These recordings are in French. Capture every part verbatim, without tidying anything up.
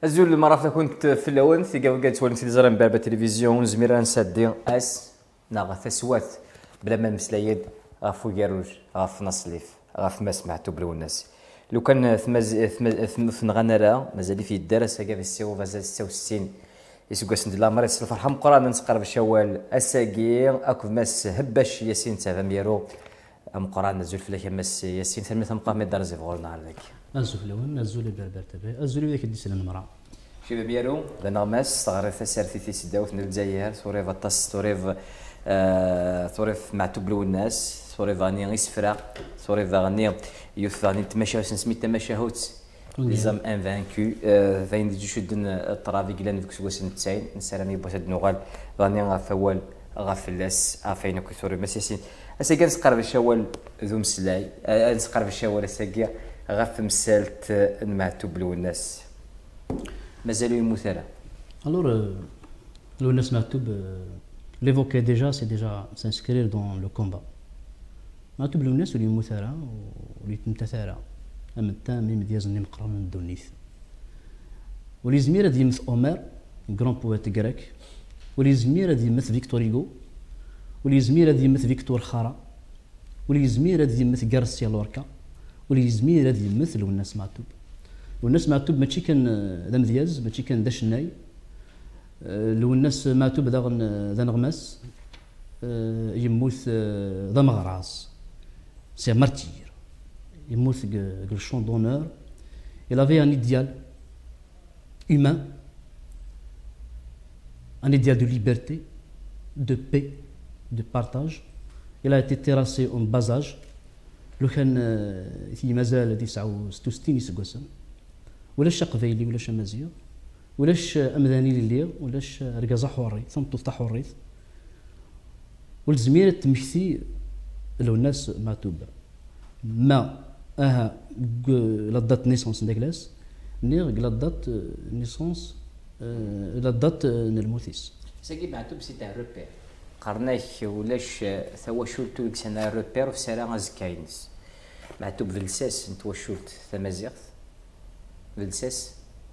الزول مرة كنت في اللون في قبل قلت ولنت زران بابا تلفزيون زميران سادي اس ناغ ثسوات بلا ما مسلايد غاف وياروج غاف نصليف غاف ما سمعتو بلو الناس لو كان ثمز ثم غنرا مازال في الدرس هكا في السيو فازال ستة وستين يسوق سند لا مريض الفرحه مقرانه نتقرب الشوال اساكير اكو ماس هباش ياسين تاع ميرو مقرانه زول فلاك ماس ياسين ثمث مقام دار زيفور نهار ذاك الزفلون الزول بربر تبع الزول ذاك ديس المراه شي ميرو لنا ماس صغار ثسرتي في سداوت الجزائر سوريف الطاس سوريف سوريف معتوب لو الناس سوريف غني يسفرا سوريف غني يوث غني تمشى سميت تمشى هوت ليزام انفانكو فاين دي شدن الطرافيك لان فيك سوسن تسعين نسالني بوسد نوغال غني غفوال غفلاس عفاين كثور مسيسين اسا كان سقرب الشوال ذو مسلاي نسقرب الشوال اساكيا غف مسالت معتوب لو الناس مازالوا يموتوا alors لو الناس معتوب l'évoquer déjà c'est déjà s'inscrire dans le combat معتوب لو الناس اللي يموتوا واللي تمتثارا أم التامي مدياز نيم قرن الدونيث ولي زميرة دي مث أومر غران بويت غريك ولي زميرة دي مث فيكتور هيغو ولي زميرة دي مث فيكتور خارا ولي زميرة دي مث غارسيا لوركا ولي زميرة دي مثل والناس معتوب والناس معتوب ماشي كان ذا مدياز ماشي كان ذا شناي لو الناس معتوب ذا ذا نغماس يموت ذا مغراس سي مارتير يموت le champ d'honneur. Il avait un idéal humain, un idéal de liberté, de paix, de partage. Il a été terrassé en bas âge. لو كان في مازال تسعة وستين يسقسم ولاش قبايلي ولاش امازيغ ولاش امذاني لليغ ولاش رقازه حوري ثم تفتح حوريث والزميره تمشي لو الناس معتوبه ما اها لا دات نيسونس داكلاس نيغ لا دات نيسونس لا دات نلموثيس ساكي معتوب سي تاع روبير قرناك ولاش ثوا شولتو ديك سنه روبير في سنه غازكاينس معتوب فلساس انت وشولت ثمازيغ فلساس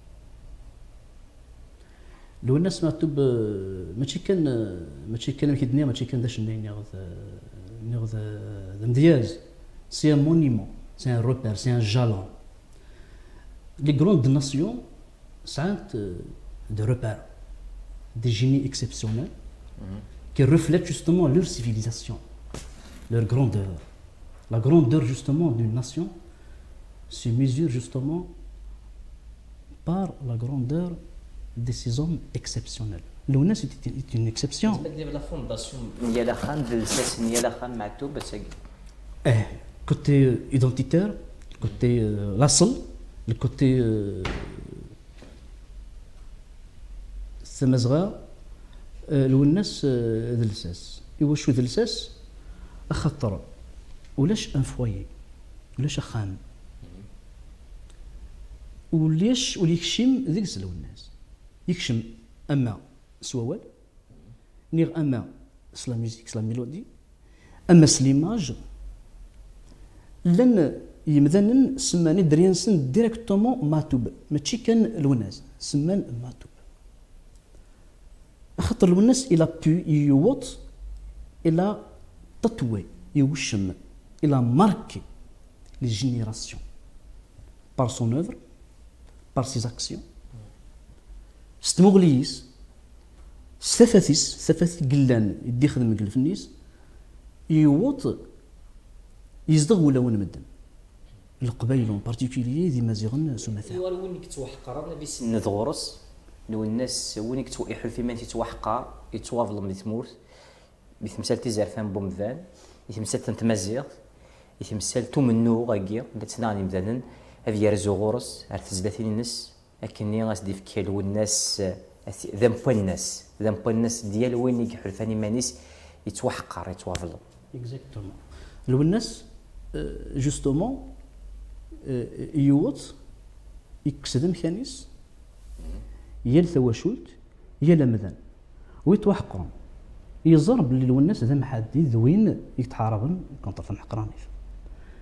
لو الناس معتوب ماشي كان ماشي كان كي الدنيا ماشي كان داش نيغ نيغ ذا مدياز سي ان مونيمون c'est un repère, c'est un jalon. Les grandes nations sont des repères, des génies exceptionnels mmh. qui reflètent justement leur civilisation, leur grandeur. La grandeur justement d'une nation se mesure justement par la grandeur de ces hommes exceptionnels. L'O N S est une exception. La fondation Niala Khan, Niala Khan Matoub, c'est côté identitaire, côté euh, l'asl, le côté ثمزغا لو الناس ذلساس ايوا شو ذلساس اخطر ولاش ان فوايي ولاش خام وليش ولي يكشم ذيك لو الناس يكشم اما سوال نيغ اما سلا ميوزيك سلا ميلودي اما سليماج لن يمذنن سماني دريانسن ديريكتومون ماتوب ماشي كان الوناس سمان ماتوب خاطر الوناس الى بو يوط الى تطوي يوشم الى ماركي لي جينيراسيون بار سون اوفر بار سيز اكسيون ستمغليس ثفاثيس ثفاث قلان يدي خدم في النيس يوط يزدغ ولا وين مدن القبائل اون بارتيكوليي دي مازيغن سمثا ايوا وين كتوحقر في سن غورس لو الناس وين كتوحل في مان تتوحقر يتواظلم دي تموت بتمثال تيزرفان بومفان يتمثال تنتمازيغ يتمثال تومنو غاكي دا تناني مدانن هذه يرزو غورس عرفت تزداتين الناس لكني غاسدي في كيلو الناس ذم بوين الناس ذم بوين الناس ديال وين يحل فاني مانيس يتوحقر يتواظلم اكزاكتومون لو الناس جوستومون يوط يكسدم كانيس يال ثواشولت يال مذان ويتوحقون يزرب اللي لو الناس ذا محدي ذوين يتحاربن كونطر ثم حقراني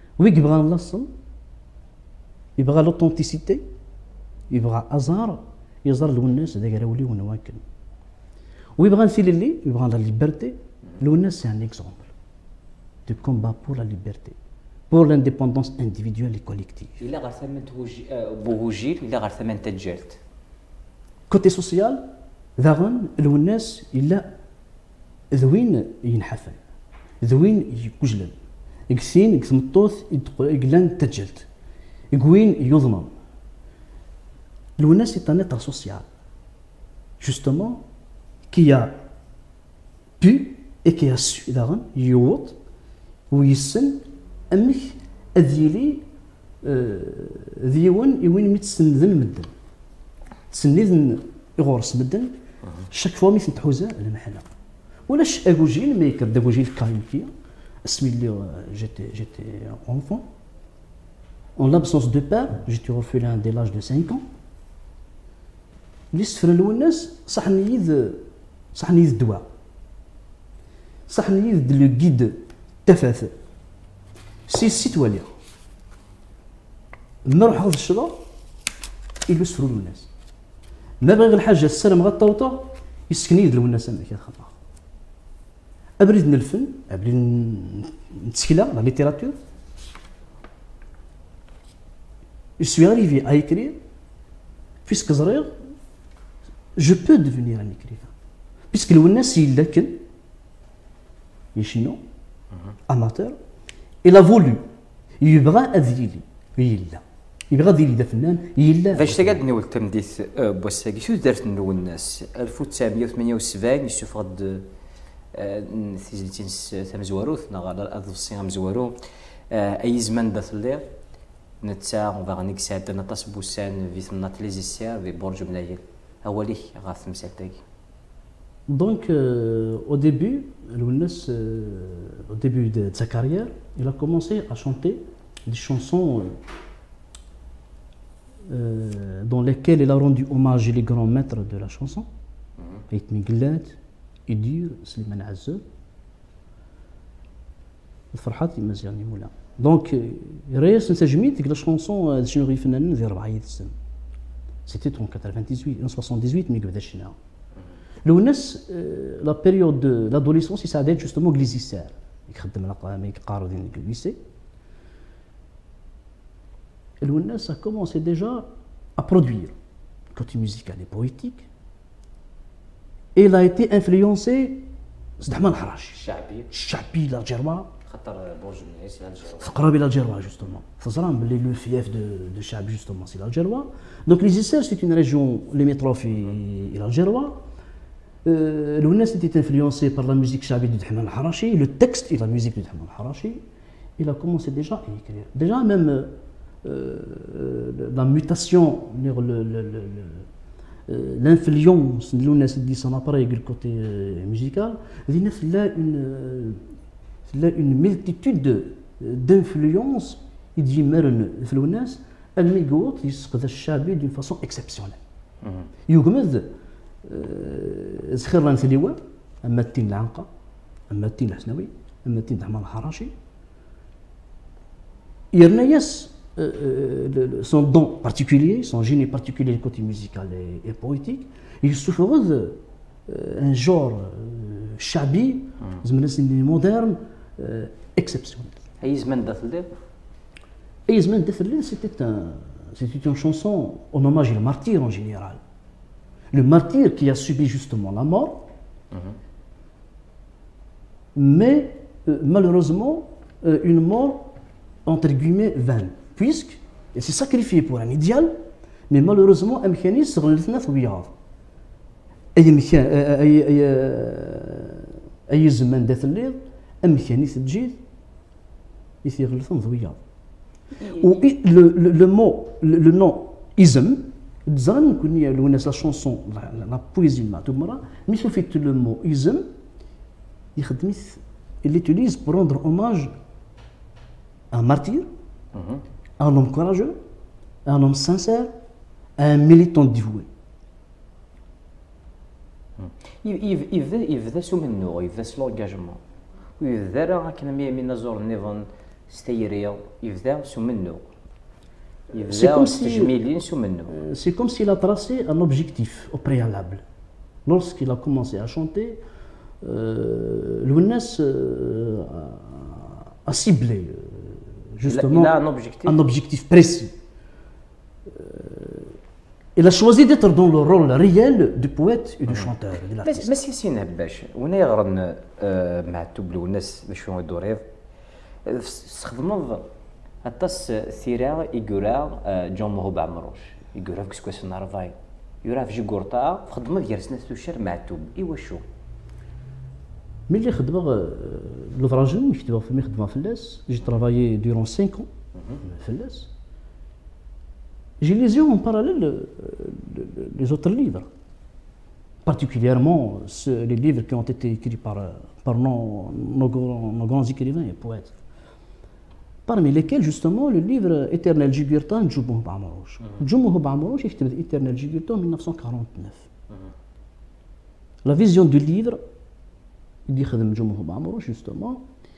ويبغى نلاصل يبغى لوطونتيسيتي يبغى ازار يزار الوناس هذاك راه ولي ونواكل ويبغى نثيل اللي يبغى لا ليبرتي. الوناس سي ان اكزومبل دو كومبا بور لا ليبرتي بور لانديبوندونس انديفيدوال اي كوليكتيف. الا غير ثمن بوهوجيل الا غير ثمن تجالت كوتي سوسيال ذاغن الوناس الا ذوين ينحفل ذوين يكجلل يكسين يكسمطوث يقلان تجلت يقوين يظلم. الوناس est un être social justement qui a pu et qui a su ذاغن يوط ويسن امك اذيلي ذيون يوين متسندن مدن تسندن يغورس مدن شاك فوا ميت تحوزه المحله ولاش اكوجين ما يكرد اكوجين كايمكيا اسمي اللي جيتي جيتي enfant en l'absence de père j'étais orphelin dès l'âge de cinq ans اللي سفر الوناس صح نيذ صح نيذ الدواء صح نيذ لو غيد تفاث سي السيتواليا نروح هذا الشضا يلو سفروا الناس ما بغي الحاجه السلام غطوطه يسكني يدلو الناس انا كي خطا ابريد من الفن ابريد نتسكلا لا ليتيراتور je suis arrivé à écrire puisque زريغ je peux devenir un écrivain puisque الوناس يلكن يشنو amateur il a voulu يبغى اذيلي يلا يبغى ذيلي ذا فنان يلا فاش تقعد نول تمديث بوساكي شو درت نو الناس ألف وتسعمية وثمانية وسبعين يسوفغد ثيزلتين ثمزواروث نغالا اذوسي مزوارو اي زمان دات الليل نتا وباغنيك ساعد نطاس بوسان في ثمنات ليزيسير في برج ملايل اولي غاف مسالتاكي. Donc, euh, au début, Lounes, euh, au début de, de sa carrière, il a commencé à chanter des chansons euh, euh, dans lesquelles il a rendu hommage les grands maîtres de la chanson, Ait Miglet, Idir, Slimane Azeb, Farhat Imazirni Moula. Donc, Reyes Nsajmit, la chanson de Chinori Fenanen, c'était en quatre-vingt-dix-huit, en soixante-dix-huit, Migledachina. الوناس لا بيريود دو لادوليسونس يساعدات جوستومون غليزيسار يخدم القلم يقارو ديال الليسي. الوناس a commencé déjà à produire côté musical et poétique et il a été influencé سيد أحمد الحراشي الشعبي الشعبي الجيروا خاطر برج الناس الجيروا فقرابي الجيروا جوستومون فزران باللي لو فياف دو دو الشعب جوستومون سي الجيروا. دونك ليزيسار سي اون ريجيون ليميتروف الى الجيروا. Euh, الناس était influencé par la musique chabie de Ahmed al-Harachi, le texte et la musique de Ahmed al-Harachi. Il a commencé déjà à écrire. Déjà même euh, euh, la mutation, l'influence de l'Ounas dit son appareil du côté euh, musical, il y a une, une multitude d'influences. Il dit Meren l'Ounas, elle mégote, il se fait chabie d'une façon exceptionnelle. يقمد زخير لانثليوه اما التين العنقه اما التين الحسنوي اما التين احمد الحراشي يرنياس son don particulier, son génie particulier côté musical et, et poétique. Il souffre un genre chabi, moderne, exceptionnel. أي زمان دات الليل؟ أي زمان دات الليل c'était un, c'était une chanson en hommage au martyr en général. Le martyr qui a subi justement la mort, mm-hmm. mais euh, malheureusement euh, une mort entre guillemets vaine, puisque il s'est sacrifié pour un idéal, mais malheureusement un mécanisme غلثنا في البياض. أي مكان أي أي أي زمان دات الليل un mécanisme تجيد يثير غلثنا في البياض. Le le le mot le, le nom ism Dzan, la chanson, la, la, la poésie, mais il fait le mot ism, il l'utilise pour rendre hommage à un martyr, mm-hmm. à un homme courageux, à un homme sincère, à un militant dévoué. يبدا سو منو يبدا سو لونجاجمون ويبدا راه كنا من نزور النظام ستيريا يبدا سو منو C'est comme si تجميلين سو منه. c'est comme s'il a tracé un objectif au préalable. Lorsqu'il a commencé à chanter, euh, Lounes euh, a, a ciblé euh, justement il a un objectif, un objectif précis. Euh, il a choisi d'être dans le rôle réel du poète et du chanteur. de l'artiste. بس بس ياسين هباش وانا يغرن معتوب لوناس باش هو يدوريف استخدموا الطاس ثيرا يقرا جون مهو بعمروش يقرا في كسكواس نارفاي يقرا في جيكورتا خدمه ديال سنه توشر معتوب ايوا شو ملي خدمه لوفراجن كتبوا في مي خدمه فلاس جي ترافايي دورون cinq ans فلاس j'ai les yeux en parallèle les autres livres, particulièrement ceux, les livres qui ont été écrits par, par nos, nos, nos grands écrivains et poètes, parmi lesquels justement le livre Éternel Jugurtha Djoumouh Ba'amrouch. Djoumouh Ba'amrouch est écrit Éternel Jugurtha en mille neuf cent quarante-neuf. La vision du livre, il dit Djoumouh Ba'amrouch justement,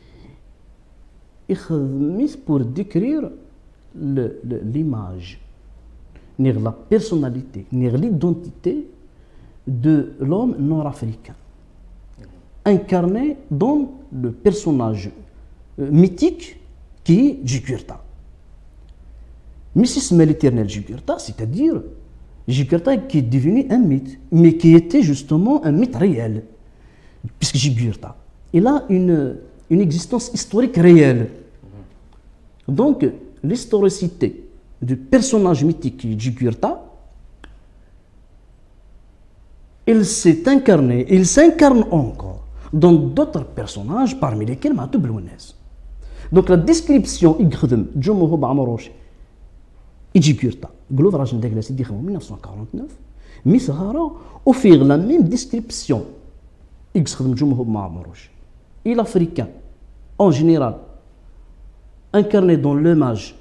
il pour décrire l'image, ni la personnalité, ni l'identité de l'homme nord-africain, incarné dans le personnage euh, mythique qui est Jugurtha. Missis l'éternel Jugurtha, c'est-à-dire Jugurtha qui est devenu un mythe, mais qui était justement un mythe réel, puisque Jugurtha, il a une, une existence historique réelle. Donc, l'historicité du personnage mythique Jugurtha, il s'est incarné, il s'incarne encore dans d'autres personnages parmi lesquels Matoub Lounes. Donc la description يخدم جمهور بعمروش Jugurtha Glovrage Ndeglas il dit en mille neuf cent quarante-neuf mais Sahara offre la même description يخدم جمهور بعمروش et l'Africain en général incarné dans l'image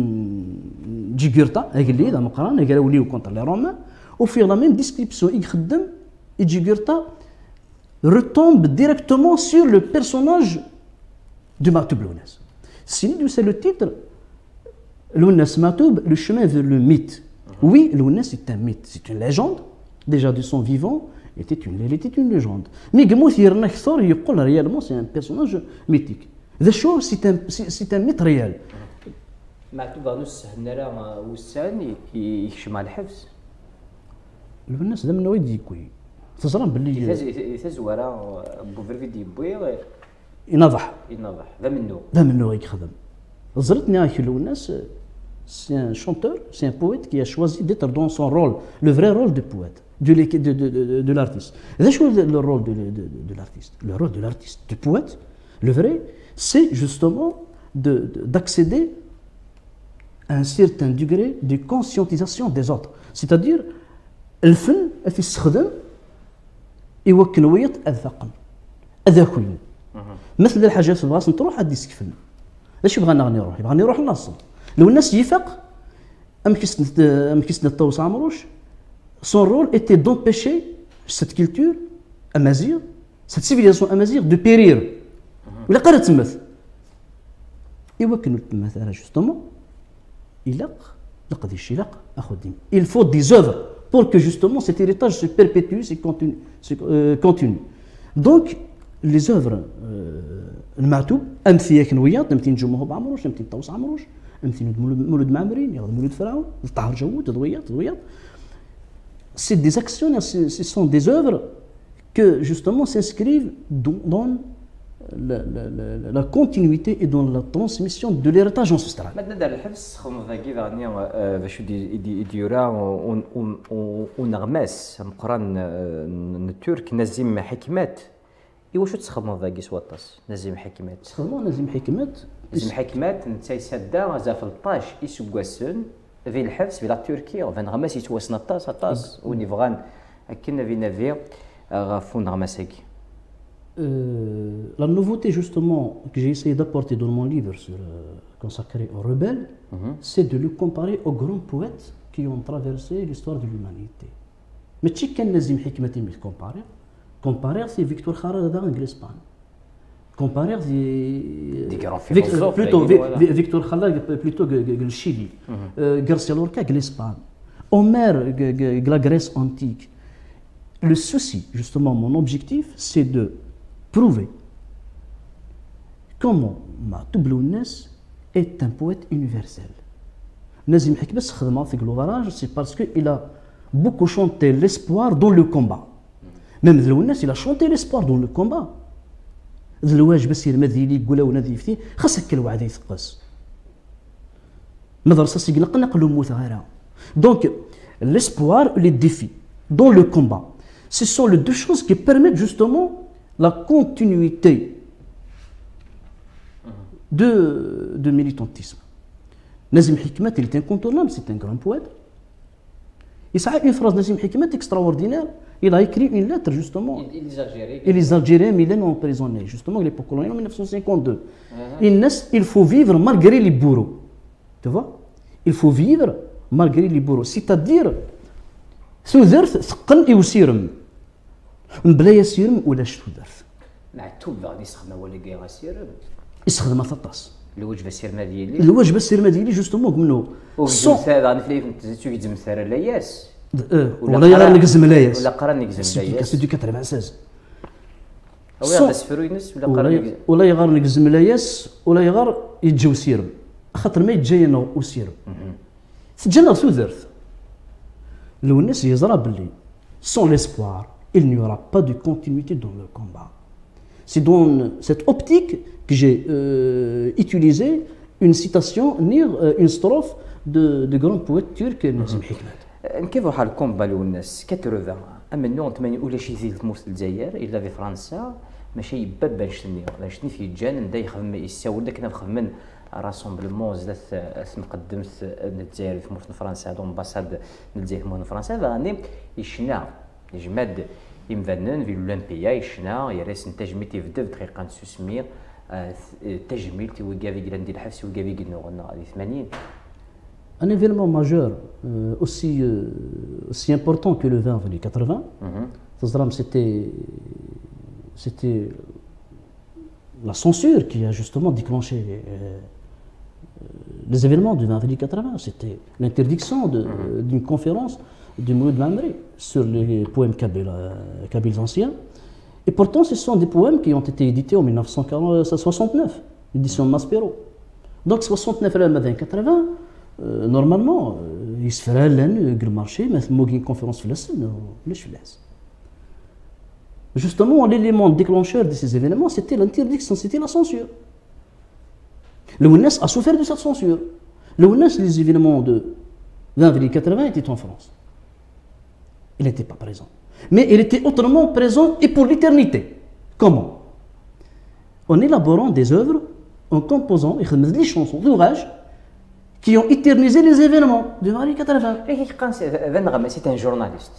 Jugurtha, contre les Romains, offre la même description. Et Jugurtha retombe directement sur le personnage de Matoub Lounes. C'est le titre, Lounes Matoub, le chemin vers le mythe. Oui, Lounes est un mythe, c'est une légende, déjà de son vivant, était une, il était une légende. Mais Gmouth Yernachthor, il dit réellement c'est un personnage mythique. The Show, c'est un, c'est un mythe réel. معتوب غنوس هنرا وسان يكشم على الحبس الناس ذا من وين يكوي تزرم باللي يثاز ورا بوفرفي ديبوي ينضح ينضح ذا منو ذا منو يخدم زرتني هاك الناس c'est un chanteur, c'est un poète qui a choisi d'être dans son rôle, le vrai rôle de poète, de, de, de, de, de l'artiste. C'est quoi le rôle de, de, de l'artiste? Le rôle de l'artiste, du poète, le vrai, c'est justement d'accéder de, à un certain degré de conscientisation des autres. C'est-à-dire, الفن في يستخدم يوكل ويط الثقل اذاكوين مثل الحاجات في بلاصه تروح عاد يسكفن اش بغى نغني نروح يبغى نروح للاصل لو الناس يفق ام كيس ام كيس الطوس عمروش son rôle était d'empêcher cette culture amazigh cette civilisation amazigh de périr ولا قرات تمث يوكل مثلا justement يلق لقد الشلاق اخذ il faut des œuvres pour que justement cet héritage se perpétue, se continue. Se, euh, continue. Donc, les œuvres, المعتوب أمثية كنويات نمثل نجموه بعمروش نمثل طوس عمروش نمثل مولد معمرين ياخذ مولد فرعون طهر جوود ضويات ضويات c'est des actions, ce sont des œuvres que justement s'inscrivent dans, dans la, la, la, la continuité et dans la transmission de l'héritage ancestral. Maintenant, dans le حبس خم ذاكي ذاني باش يدي يديورا ونغمس مقران الترك نزيم حكمات ايوا شو تسخموا ذاكي سواطاس نزيم حكمات تسخموا نزيم حكمات نزيم حكمات نتا يسدا زاف الطاش يسواسن في الحبس بلا تركيا فان غمس يتواسن طاس طاس ونيفغان كنا فينا في غافون غمساكي. Euh, la nouveauté justement que j'ai essayé d'apporter dans mon livre sur, euh, consacré aux rebelles, mm-hmm. c'est de le comparer aux grands poètes qui ont traversé l'histoire de l'humanité. Mais qui est le nazim hikmati mais comparer Comparer c'est Victor Khara en Espagne. Comparé à des grands philosophes. Plutôt, Victor Khalal, plutôt le Chili. Garcia Lorca, l'Espagne. Homère, la Grèce antique. Le souci, justement, mon objectif, c'est de prouver comment Matoub Lounes est un poète universel. Nazim Hikmet, c'est parce qu'il a beaucoup chanté l'espoir dans le combat. Même Lounes, il a chanté l'espoir dans le combat. الواجب بس يرمذي لي يقول ونادي فيه خاصك الوعد يثقس مدرسه سيقلق نقلو موت غيرها دونك l'espoir et les défis dans le combat ce sont les deux choses qui permettent justement la continuité de, de militantisme. Nazim Hikmet, il est incontournable, c'est un grand poète. Il y a une phrase Nazim Hikmet extraordinaire. Il a écrit une lettre justement. Et les Algériens. Et les Algériens millénaires emprisonnés, justement, l'époque coloniale en mille neuf cent cinquante-deux. Uh-huh. Il faut vivre malgré les bourreaux. Tu vois? Il faut vivre malgré les bourreaux. C'est-à-dire, ثوذرت ثقن يوسيرم بلا يسيرم ولاش ثوذرت. معتوب غادي يستخدم ولا كاع غاسيرم. يستخدم ثطاس. الوجبه السيرمه ديالي. الوجبه السيرمه ديالي جوستومون قلنا. سون غادي فليف تزيد تجزم ثرى لاياس. ولا يغير نقزم لاياس ولا قرا نقزم لاياس سي دو ثمانين وثمانين ولا سفرو ينس ولا قرا ولا يغير نقزم لاياس ولا يغير يتجاو سيرم خاطر ما يتجاينا وسيرم تجانا ثوذرت لو الناس يزرى باللي sans l'espoir il n'y aura pas de continuité dans le combat. C'est dans cette optique que j'ai euh, utilisé une citation, une strophe de, de grand poète turc Nazim Hikmet. كيف حال الكومبا للناس كتروفا اما النوع ثمانية ولا شي زيد تموت الجزائر الا في فرنسا ماشي يباب باش نشتني باش نشتني في جان ندا يخدم يساول داك كنا نخدم من راسومبلمون زاد مقدمت الجزائر في موت فرنسا دون امباساد الجزائر في موت فرنسا فغادي يشنا يجمد يمفنن في الاولمبيا يشنا يريس تجميل تيبدا بدقيقه ستمية تجميل تيوقع في كراندي الحفس وقع في كنوغنا هذه ثمانين. Un événement majeur euh, aussi, euh, aussi important que le vingt avril quatre-vingts, mm-hmm. c'était, c'était la censure qui a justement déclenché euh, les événements du vingt avril quatre-vingts. C'était l'interdiction de, mm-hmm. d'une conférence du Mouloud Mamri sur les poèmes kabyles, euh, kabyles anciens. Et pourtant, ce sont des poèmes qui ont été édités en mille neuf cent soixante-neuf, l'édition Maspero. Donc soixante-neuf à quatre-vingts, Euh, normalement, il se ferait le marché, mais il y a une conférence de la Justement, l'élément déclencheur de ces événements, c'était l'interdiction, c'était la censure. Le W N S a souffert de cette censure. Le W N S, les événements de vingt avril quatre-vingts étaient en France. Il n'était pas présent. Mais il était autrement présent et pour l'éternité. Comment? En élaborant des œuvres, en composant des chansons d'orage, qui ont éternisé les événements de vingt avril quatre-vingts. C'est un journaliste.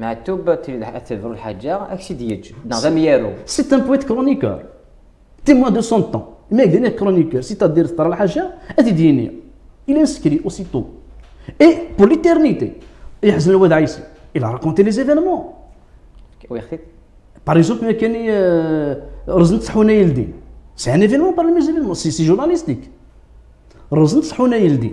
C'est un poète chroniqueur, témoin de son temps. Mais il est chroniqueur, c'est-à-dire il est inscrit aussitôt. Et pour l'éternité, il a raconté les événements. Par exemple, c'est un événement parmi les événements, c'est journalistique. Rozent Sahouna Yildi,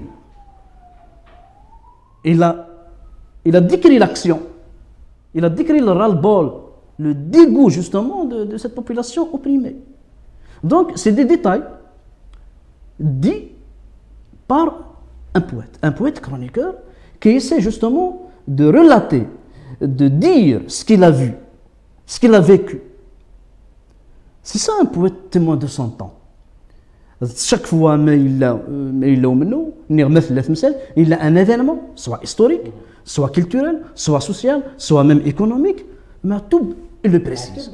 il a, il a décrit l'action, il a décrit le ras-le-bol, le dégoût justement de, de cette population opprimée. Donc, c'est des détails dits par un poète, un poète chroniqueur qui essaie justement de relater, de dire ce qu'il a vu, ce qu'il a vécu. C'est ça un poète témoin de son temps. Chaque fois il a un événement, soit historique, soit culturel, soit social, soit même économique, mais tout il le précise.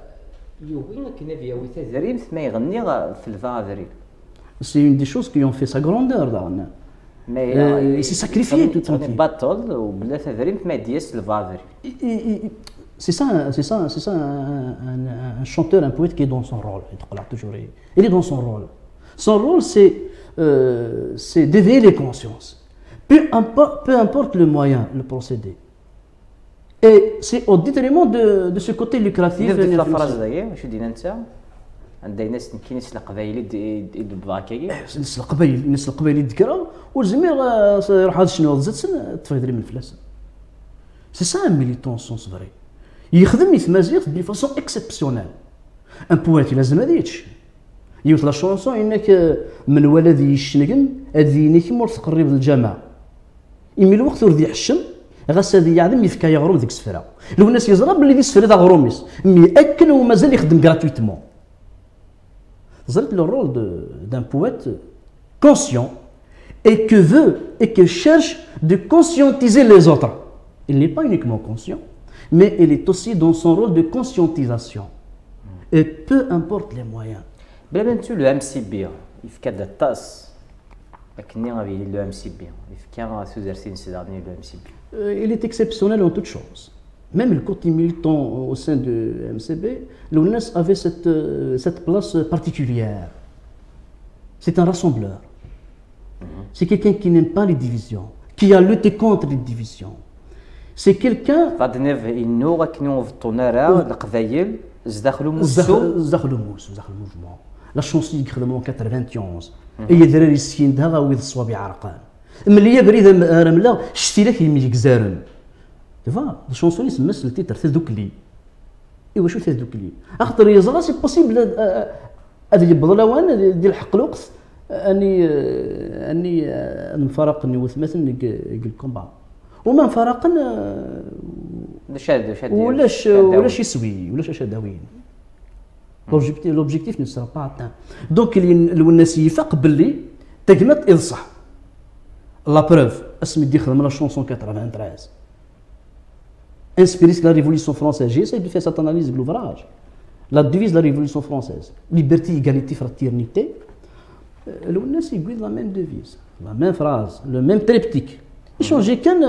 C'est une des choses qui ont fait sa grandeur. Euh, il s'est sacrifié tout entier. C'est ça, c'est ça, c'est ça un, un, un chanteur, un poète qui est dans son rôle. Il est dans son rôle. Son rôle, c'est euh, d'éveiller les consciences. Peu importe, peu importe le moyen, le procédé. Et c'est au détriment de, de ce côté lucratif. عندها ناس كاينين القبايل يدباكي الناس القبايل الناس القبايل يذكروا والجميع يروح هذا شنو زدت تفيدري من فلاس سي سا ان ميليتون سونس فري يخدم يتمازيغ دي فاسون اكسبسيونيل ان بويت لازم هذا يتش يوت لا شونسون انك من ولد يشنقن هذينيك مور تقرب للجامعه يمي الوقت ورد يحشم غاس هذه يعلم يفكا يغروم ديك السفره لو الناس يزرى باللي ديك السفره دا غروميس مي اكل ومازال يخدم غراتويتمون زرت لو رول دان بويت conscient et que veut et que cherche de conscientiser les autres. Il n'est pas uniquement conscient, mais il est aussi dans son rôle de conscientisation. Et peu importe les moyens. بلا ما نتو لو ام سي بي يفكا دا طاس لكني غادي لو ام سي بي يفكا سوزرتين سيدارني لو ام سي بي. Il est exceptionnel en toutes choses. Même le côté militant au sein de M C B, l'O N S avait cette, cette place particulière. C'est un rassembleur. C'est quelqu'un qui n'aime pas les divisions, qui a lutté contre les divisions. C'est quelqu'un... فادنيف إنه غاكنو في الطنارة القبايل زداخلو موسو زداخلو موسو زداخلو موفمون لا شونسي اللي خدموا ثمانية وثمانين هي دراري السكين دها غاوي الصوابع عرقان ملي هي بريده رمله شتي لك يمي كزارن دفا لا شونسون يسمى التيتر تذوكلي ايوا شو تذوكلي اخطر يزرا سي بوسيبل هذا يبض لوان ديال الحق الوقت اني اني نفرقني وثمثن الكومبا وما نفرقن شاد شاد ولاش ولاش يسوي ولاش شاداوين لوبجيكتيف لوبجيكتيف نو سيرا با اتان دونك الناس يفاق باللي تقمت اذ صح لا بروف اسمي دي خدم لا شونسون ثمانية وثمانين inspiré de la Révolution française. J'ai essayé de faire cette analyse de l'ouvrage. La devise de la Révolution française, liberté, égalité, fraternité. Le N S dit la même devise, la même phrase, le même triptyque. Échanger qu'un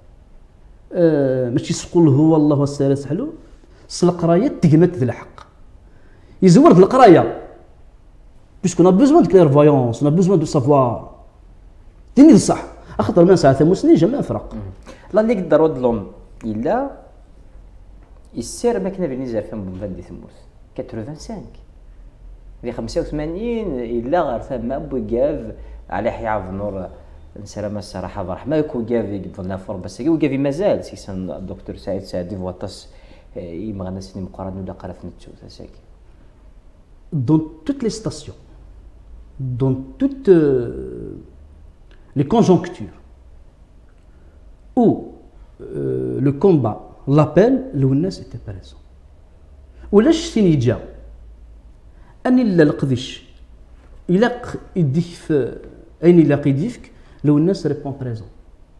ماشي تقول هو الله والثالث حلو القرايه تقمت ذ الحق يزور ذ القرايه puisqu'on a besoin de clairvoyance on a besoin de savoir تني الصح اخطر من ساعه مسني جمع فرق لا اللي قدر ودلهم الا يسير ما كنا بني زعفان بن دي ثموس خمسة وثمانين في خمسة وثمانين الا غير ثما بوكاف على حياة نور نسلم الصراحه برحمه يكون كافي قبلنا فور بس كافي مازال سيسن الدكتور سعيد سعدي فواطس يمغنا سني مقارنه ولا قرا في نتو تساكي dans toutes les stations dans toutes euh, les conjonctures où euh, le combat l'appel l'O N S était présent ولاش سيني جا اني لا القدش الا يديك في اين يلاقي يديك لو الناس ريبون بريزون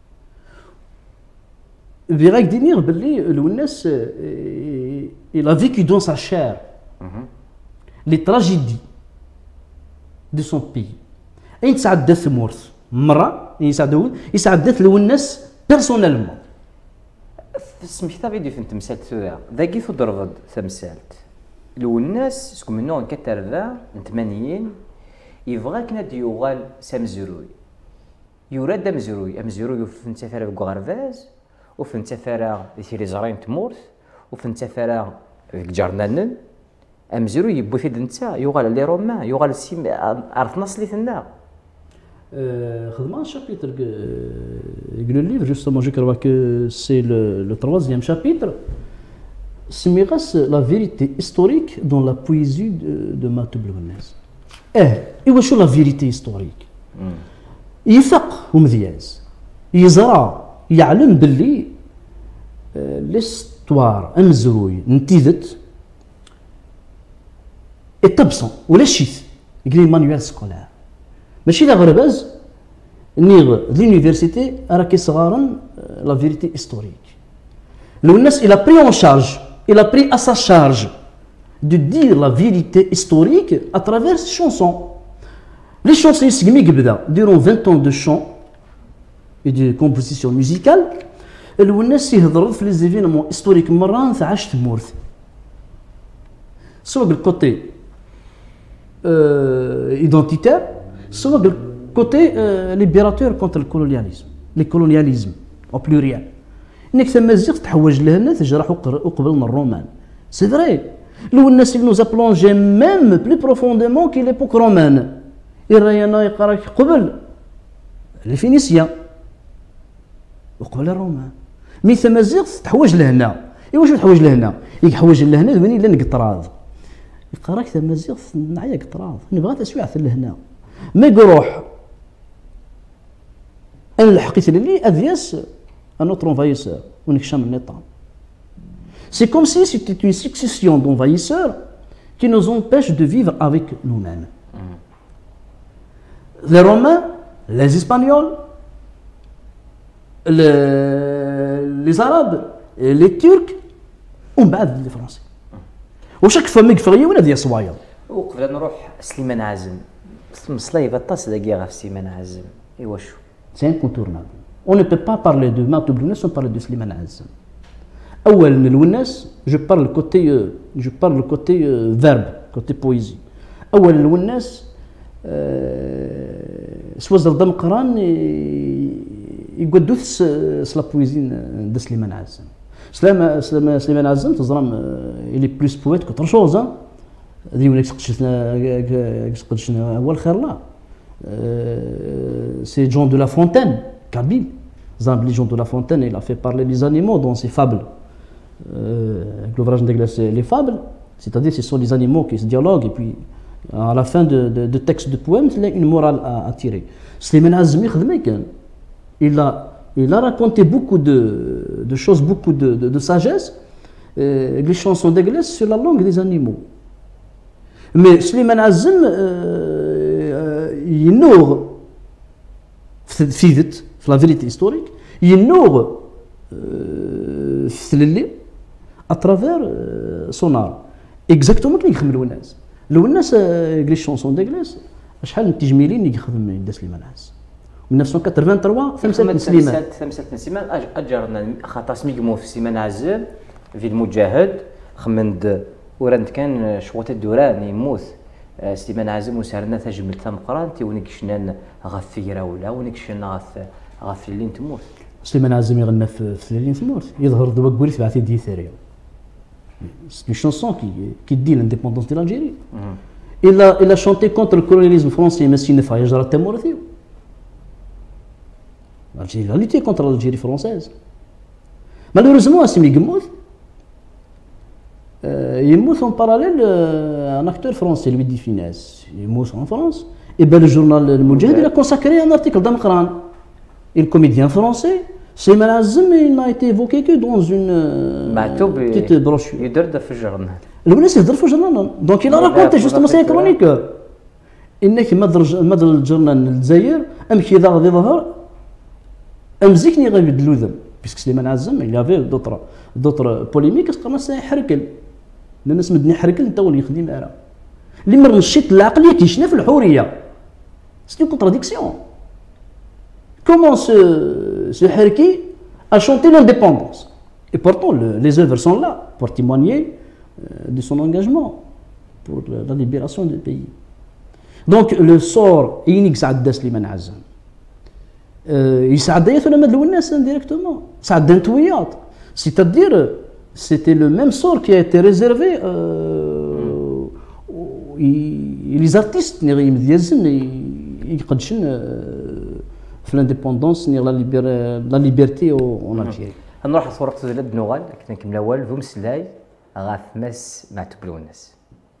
بغاك دينير باللي لو الناس il a vécu dans sa chair les tragédies de son pays اين تعدى ثمورث مره يساعدوا يساعدت لو الناس بيرسونيلمون سميتها فيديو في تمثال ثوره ذاكي تضرب تمثالت لو الناس سكو منو كترذا ثمانين يبغى كنا ديوغال سامزروي يوراد مزروي امزروي في نتفرا بكغرفاز وفي نتفرا ثيري زرين تمورث وفي نتفرا جارنانن امزروي يبو في دنتا يوغال لي رومان يوغال سيم عرفنا صليتنا خدمان شابيتر يقولوا لي جوستومون جو كروا كو سي لو troisième chapitre سميغاس لا فيريتي هيستوريك دون لا بويزي دو ماتوب لوناس اه ايوا شو لا فيريتي هيستوريك يفق ومذياز يزرع يعلم باللي ليستوار امزروي نتيذت اتبسون ولا شيث يقول لي مانويل سكولار ماشي لا غرباز نيغ لونيفرسيتي راكي صغارن لا فيريتي هيستوريك لو الناس il a pris en charge il a pris à sa charge de dire la vérité historique à travers ses chansons. Les chansons يسقمي قبدا durant vingt ans de chant et de composition musicale الناس يهضروا في لي زيفينمون هيستوريك مره نتعاش تمورث سواء بالكوتي ايدونتيتير سواء بالكوتي ليبيراتور كونتر الكولونياليزم لي كولونياليزم او بلوريال انك ثما زيغ تحوج لهنا تجرح وقبل من الرومان سي فري الوناس اللي nous appelons même plus profondément que l'époque romaine. الراينا يقرا قبل les Phéniciens وقبل الرومان. مي تمازيغ تحوج لهنا. واش تحوج لهنا؟ يحوج لهنا دويني الا نقطراض. يقراك تمازيغ نعيا قطراض، نبغى تسويعة لهنا. ما يروح انا لحقيت لي ادياس un autre envahisseur ونكشم النظام. C'est comme si c'était une succession d'envahisseurs qui nous empêchent de vivre avec nous-mêmes. Les Romains, les Espagnols, les, les Arabes, les Turcs, ومن بعد les Français. وشاك فما كفريه ولا ديال صوايا. وقبل نروح سليمان عازم. مصليبه طاس داكيا غا في سليمان عازم. ايوا شو؟ C'est incontournable. On ne peut pas parler de Matou Blounes sans parler de Slimane Azem. أول الوناس je parle côté je parle côté verbe côté poésie. أول الوناس سواز الدم قران يقدو سلا بويزي د سليمان عازم. سلام سلام سليمان عازم تزرم il est plus poète qu'autre chose. هذه ولا قدشنا قدشنا هو الخير لا. C'est Jean de La Fontaine, Kabyle. Zambli Jean de La Fontaine, il a fait parler les animaux dans ses fables. Euh, L'ouvrage de c'est les fables, c'est-à-dire ce sont les animaux qui se dialoguent et puis à la fin de, de, de texte de poème, il y a une morale à, à tirer. Slimane Azmi, il a, il a raconté beaucoup de, de choses, beaucoup de, de, de sagesse, euh, les chansons d'église sur la langue des animaux. Mais Slimane Azm, il nourrit, في la vérité historique, il nourrit à travers son art. Exactement comme يخدم الوناس. الوناس les chansons d'église شحال تجميلين يخدم يد سليمان عز. من ألف وتسعمائة وثلاثة وثمانين ثمسة سليمان. ثمسة سليمان أجرنا خاطر سميقمو في سليمان عز في المجاهد خمند ورند كان شوط الدوران يموت سليمان عازم وسهرنا تجمل تمقران تيونيك شنان غاف فيرا ولا ونيك شنا غاف غاف لين تموت. سليمان عازم يغنى في لين تموت يظهر دوا قولي تبعث يدي ثريا. C'est une chanson qui, qui dit l'indépendance de l'Algérie. Mm-hmm. Il, a, il a chanté contre le colonialisme français, mais s'il ne fallait pas Temmorathio. L'Algérie a lutté contre l'Algérie française. Malheureusement, Assimi Gmout, euh, il mout en parallèle euh, un acteur français, Louis de Funès. Il mout en France. Et bien le journal Le Moudjahid, il a consacré un article d'Amkran. Et le comédien français, Slimane Azem, il n'a été évoqué que dans une euh, petite brochure. Il dort dans le journal. Le ministre dort dans le journal. Donc il a raconté justement ces chroniques. Il n'est que madre le journal الجزائر أم كي ذا غادي ظهر أم زيكني غادي يدلوذم. Puisque Slimane Azem, il y avait d'autres d'autres polémiques. قام سيحركل. الناس مدني حركل أنت واللي يخدم أرا. اللي مر نشيط العقلية كيشنا في الحورية. C'est une contradiction. Comment ce, ce Harki a chanté l'indépendance? Et pourtant, le, les œuvres sont là pour témoigner euh, de son engagement pour la, la libération du pays. Donc, le sort unique Saad Slimane Azem. Il s'est aidé sur le mode de indirectement. Saad Ntouyat. C'est-à-dire, c'était le même sort qui a été réservé euh, aux, les artistes. Ils l'indépendance ni la, libér... la liberté en Algérie. نروح لصورة تزلة بنوغال كنا كمل أول ذو مسلاي غاف مس مع تبلونس.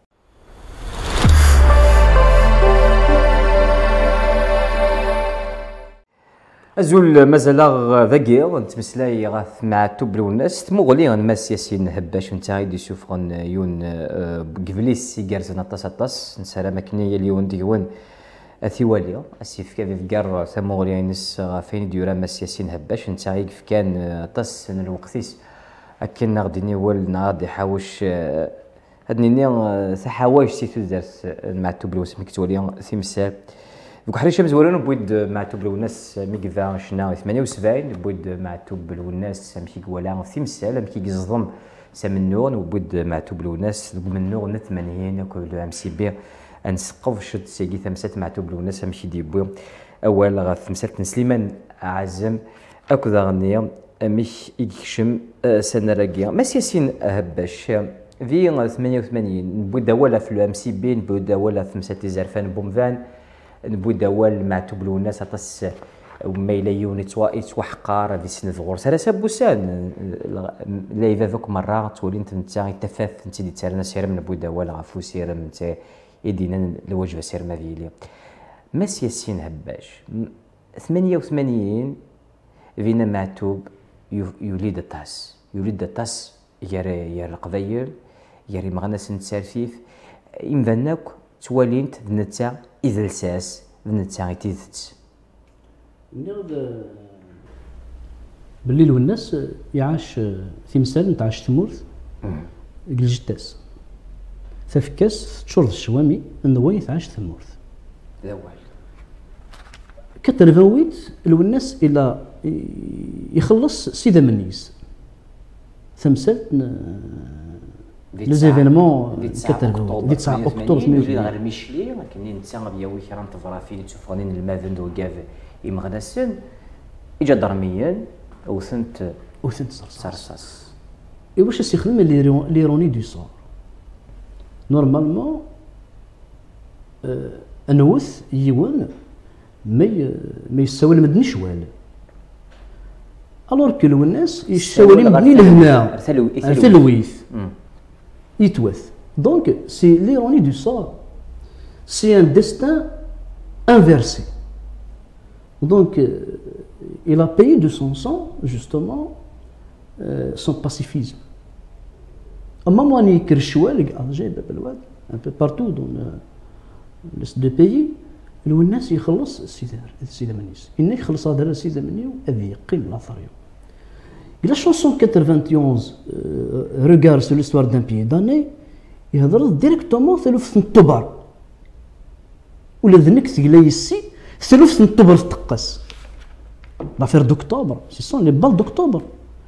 أزول مازال ذاكير نتمسلاي غاف مع تبلونس تمغلي ماس ياسين هباش نتا غيدي سوفغن يون قبليس سيكارزنا طاس طاس نسالة مكنية اليون ديوان أثيواليا أسيف كذا ذكر ثمغلي نس غافين ديورا ماس ياسين هباش نتا غيف كان طاس الوقتيس أكن نغديني ول نغادي حاوش هادني ثحاواش سيتو دارت مع تبلونس مكتوليا ثمسال دوك حريشه مزورين بويد مع تبلونس ميكفا شنا ثمانية وسبعين بويد مع تبلونس مكي كوالا ثمسال مكي كيصدم سمنون وبويد مع تبلونس دوك منون ثمانين كل عام سيبير انسقف شد سيكي ثمسات مع تبلونس مشي ديبو اول غا ثمسات سليمان عازم اكو غنيه مش يكشم سنه راكيا ما سياسين هباش في ثمانية وثمانين نبدا ولا في الام سي بي نبدا ولا في مساتي زرفان بومفان نبدا ولا مع توبلو الناس اطس وما الى يونيت يتوحقار في سن الغرس راه سابوسان لا يفافك مره تولي انت نتا تفاف انت دي تاعنا سير من بودا ولا غفو سير نتا يدينا الوجبه سير ما فيلي ماس ياسين هباش ثمانية وثمانين فينا معتوب يوليد الطاس يوليد الطاس يا يا القبايل يا مغناس نتسالفيف يمفناك توالينت بنتا اذا لساس بنتا غيتيذت نغد بالليل والناس يعاش تمثال نتاع الشتمورث الجتاس تفكاس تشرد الشوامي انه عاش ثمورث الاول كترفويت الوناس الى يخلص سيدا منيس ثمثال لي زيفينمون كترفويت دي تسعة اكتوبر ثمانية وثمانين غير ميشلي كاينين نتا دياوي كران تفرافين تشوفونين المافن دو كاف يمغناسن اجا درميا وثنت وثنت صرصاص اي واش يستخدم ليروني دو سور نورمالمون انوث يوان ما ما يساوي مدني شوال الوغ كو الناس يساوي مدني لهنا الثلويث يتوث دونك سي ليروني دو سور سي ان ديستان انفيرسي donc euh, il a payé de son sang justement euh, son pacifisme اما ماني كرشوال الجي بالواد un peu partout dans l'est du pays الناس يخلص السيدار السيدة منيس إنه يخلص هذا السيدة منيو هذه يقيم الأثريو إلا شونسون ثمانية وثمانين ريغار سو ليستوار دان بيي داني يهضر ديريكتومون ثلث نطبر ولا ذنك ثقلا يسي ثلث نطبر تقص لافير دوكتوبر سي سون لي بال دوكتوبر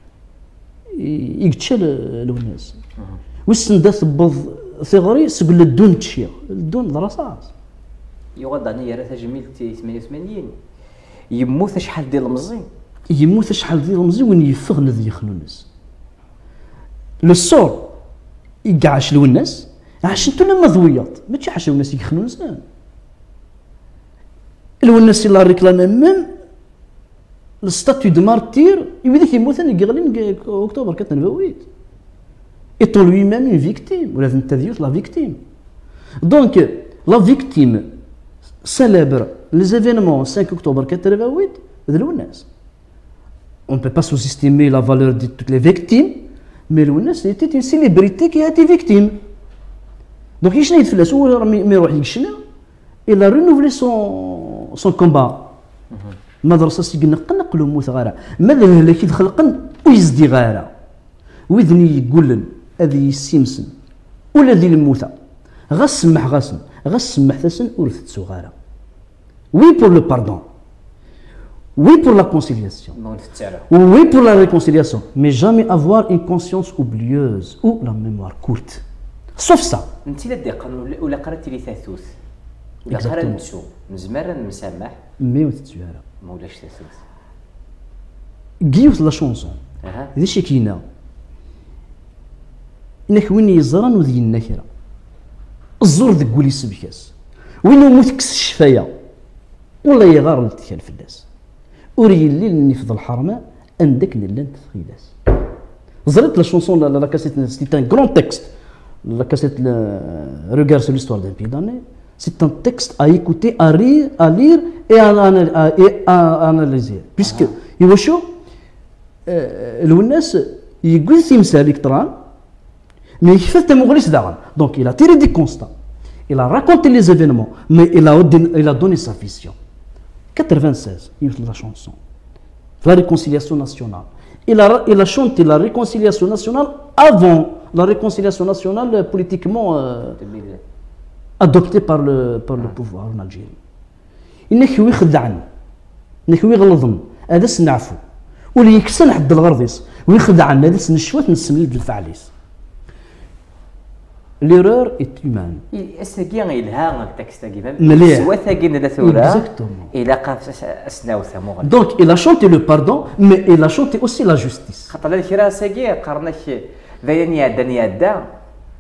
يقتشل الناس وسن ثبض ثغري سقل الدون تشيا الدون دراسات يغض عني يا تجميل ثمانية وثمانين يموت شحال ديال المزي يموت شحال ديال المزي وين يفغ الذي يخلو الناس لو سور يقعش لو الناس عشان لما ضويات ماشي حاشا الناس يخلو الناس لو الناس اللي ريكلام ميم الستاتيو دو مارتير يبدا يموت انا يغلي اكتوبر ثمانية ايتون لوي ميم اون فيكتيم ولا انت ديوت لا فيكتيم دونك لا فيكتيم célèbre les événements cinq octobre quatre-vingt-huit de l'Ounas. On ne peut pas sous-estimer la valeur de toutes les victimes, mais l'Ounas était une célébrité qui a été victime. Donc il a renouvelé son, son combat. مدرسة سيقنق نقلو موت غارة ماذا اللي كي خلقن ويزدي غارة ويذني يقولن هذه السيمسن ولا ذي الموتى غسمح غسم غسمح ثسن ورثت صغارة وي بور لو باردون وي بور لا كونسيلياسيون وي بور لا ريكونسيلياسيون مي جامي افوار اون كونسيونس اوبليوز او لا ميموار كورت سوف سا انت لا دقن ولا قرات لي ثاثوث ولا قرات نسو مزمر نسامح مي وتتسوارا ما ولاش ثاثوث كيوت لا شونسون هذا الشيء كاينه انك وين يزران وذي النكره الزور ذك قولي سبكاس وين موتكس الشفايا ولا يغار لتكال في الناس وري الليل اللي في الحرماء عندك اللي انت تخيلاس زرت لا شونسون لا كاسيت سيت ان غران تكست لا كاسيت ريغار سو ليستوار دان بي داني سيت ان تكست ا ايكوتي ا رير ا لير اي ا اناليزير بيسكو يوشو الناس يقول تمثال الكتران mais il fait témoigner d'Aran. Donc il a tiré des constats, il a raconté les événements, mais il a, il a donné sa vision. quatre-vingt-seize, il a la chanson, la réconciliation nationale. Il a, il a chanté la réconciliation nationale avant la réconciliation nationale politiquement euh, adoptée par le, par le pouvoir en Algérie. Il n'est que يخدعن, il n'est que يغلظن, هذا سنعفو, واللي يكسن حد الغرضيس, ويخدعن هذا سنشوات نسمي بالفعليس. L'erreur est humaine. الساقي غيلها التكست كيما سوا ثاقي لا ثورة إلا قاف أسناو ثموغ. Donc il a chanté le pardon, mais il a chanté aussi la justice. خاطر هذيك راه ساقي قرناك ذايا نيادا نيادا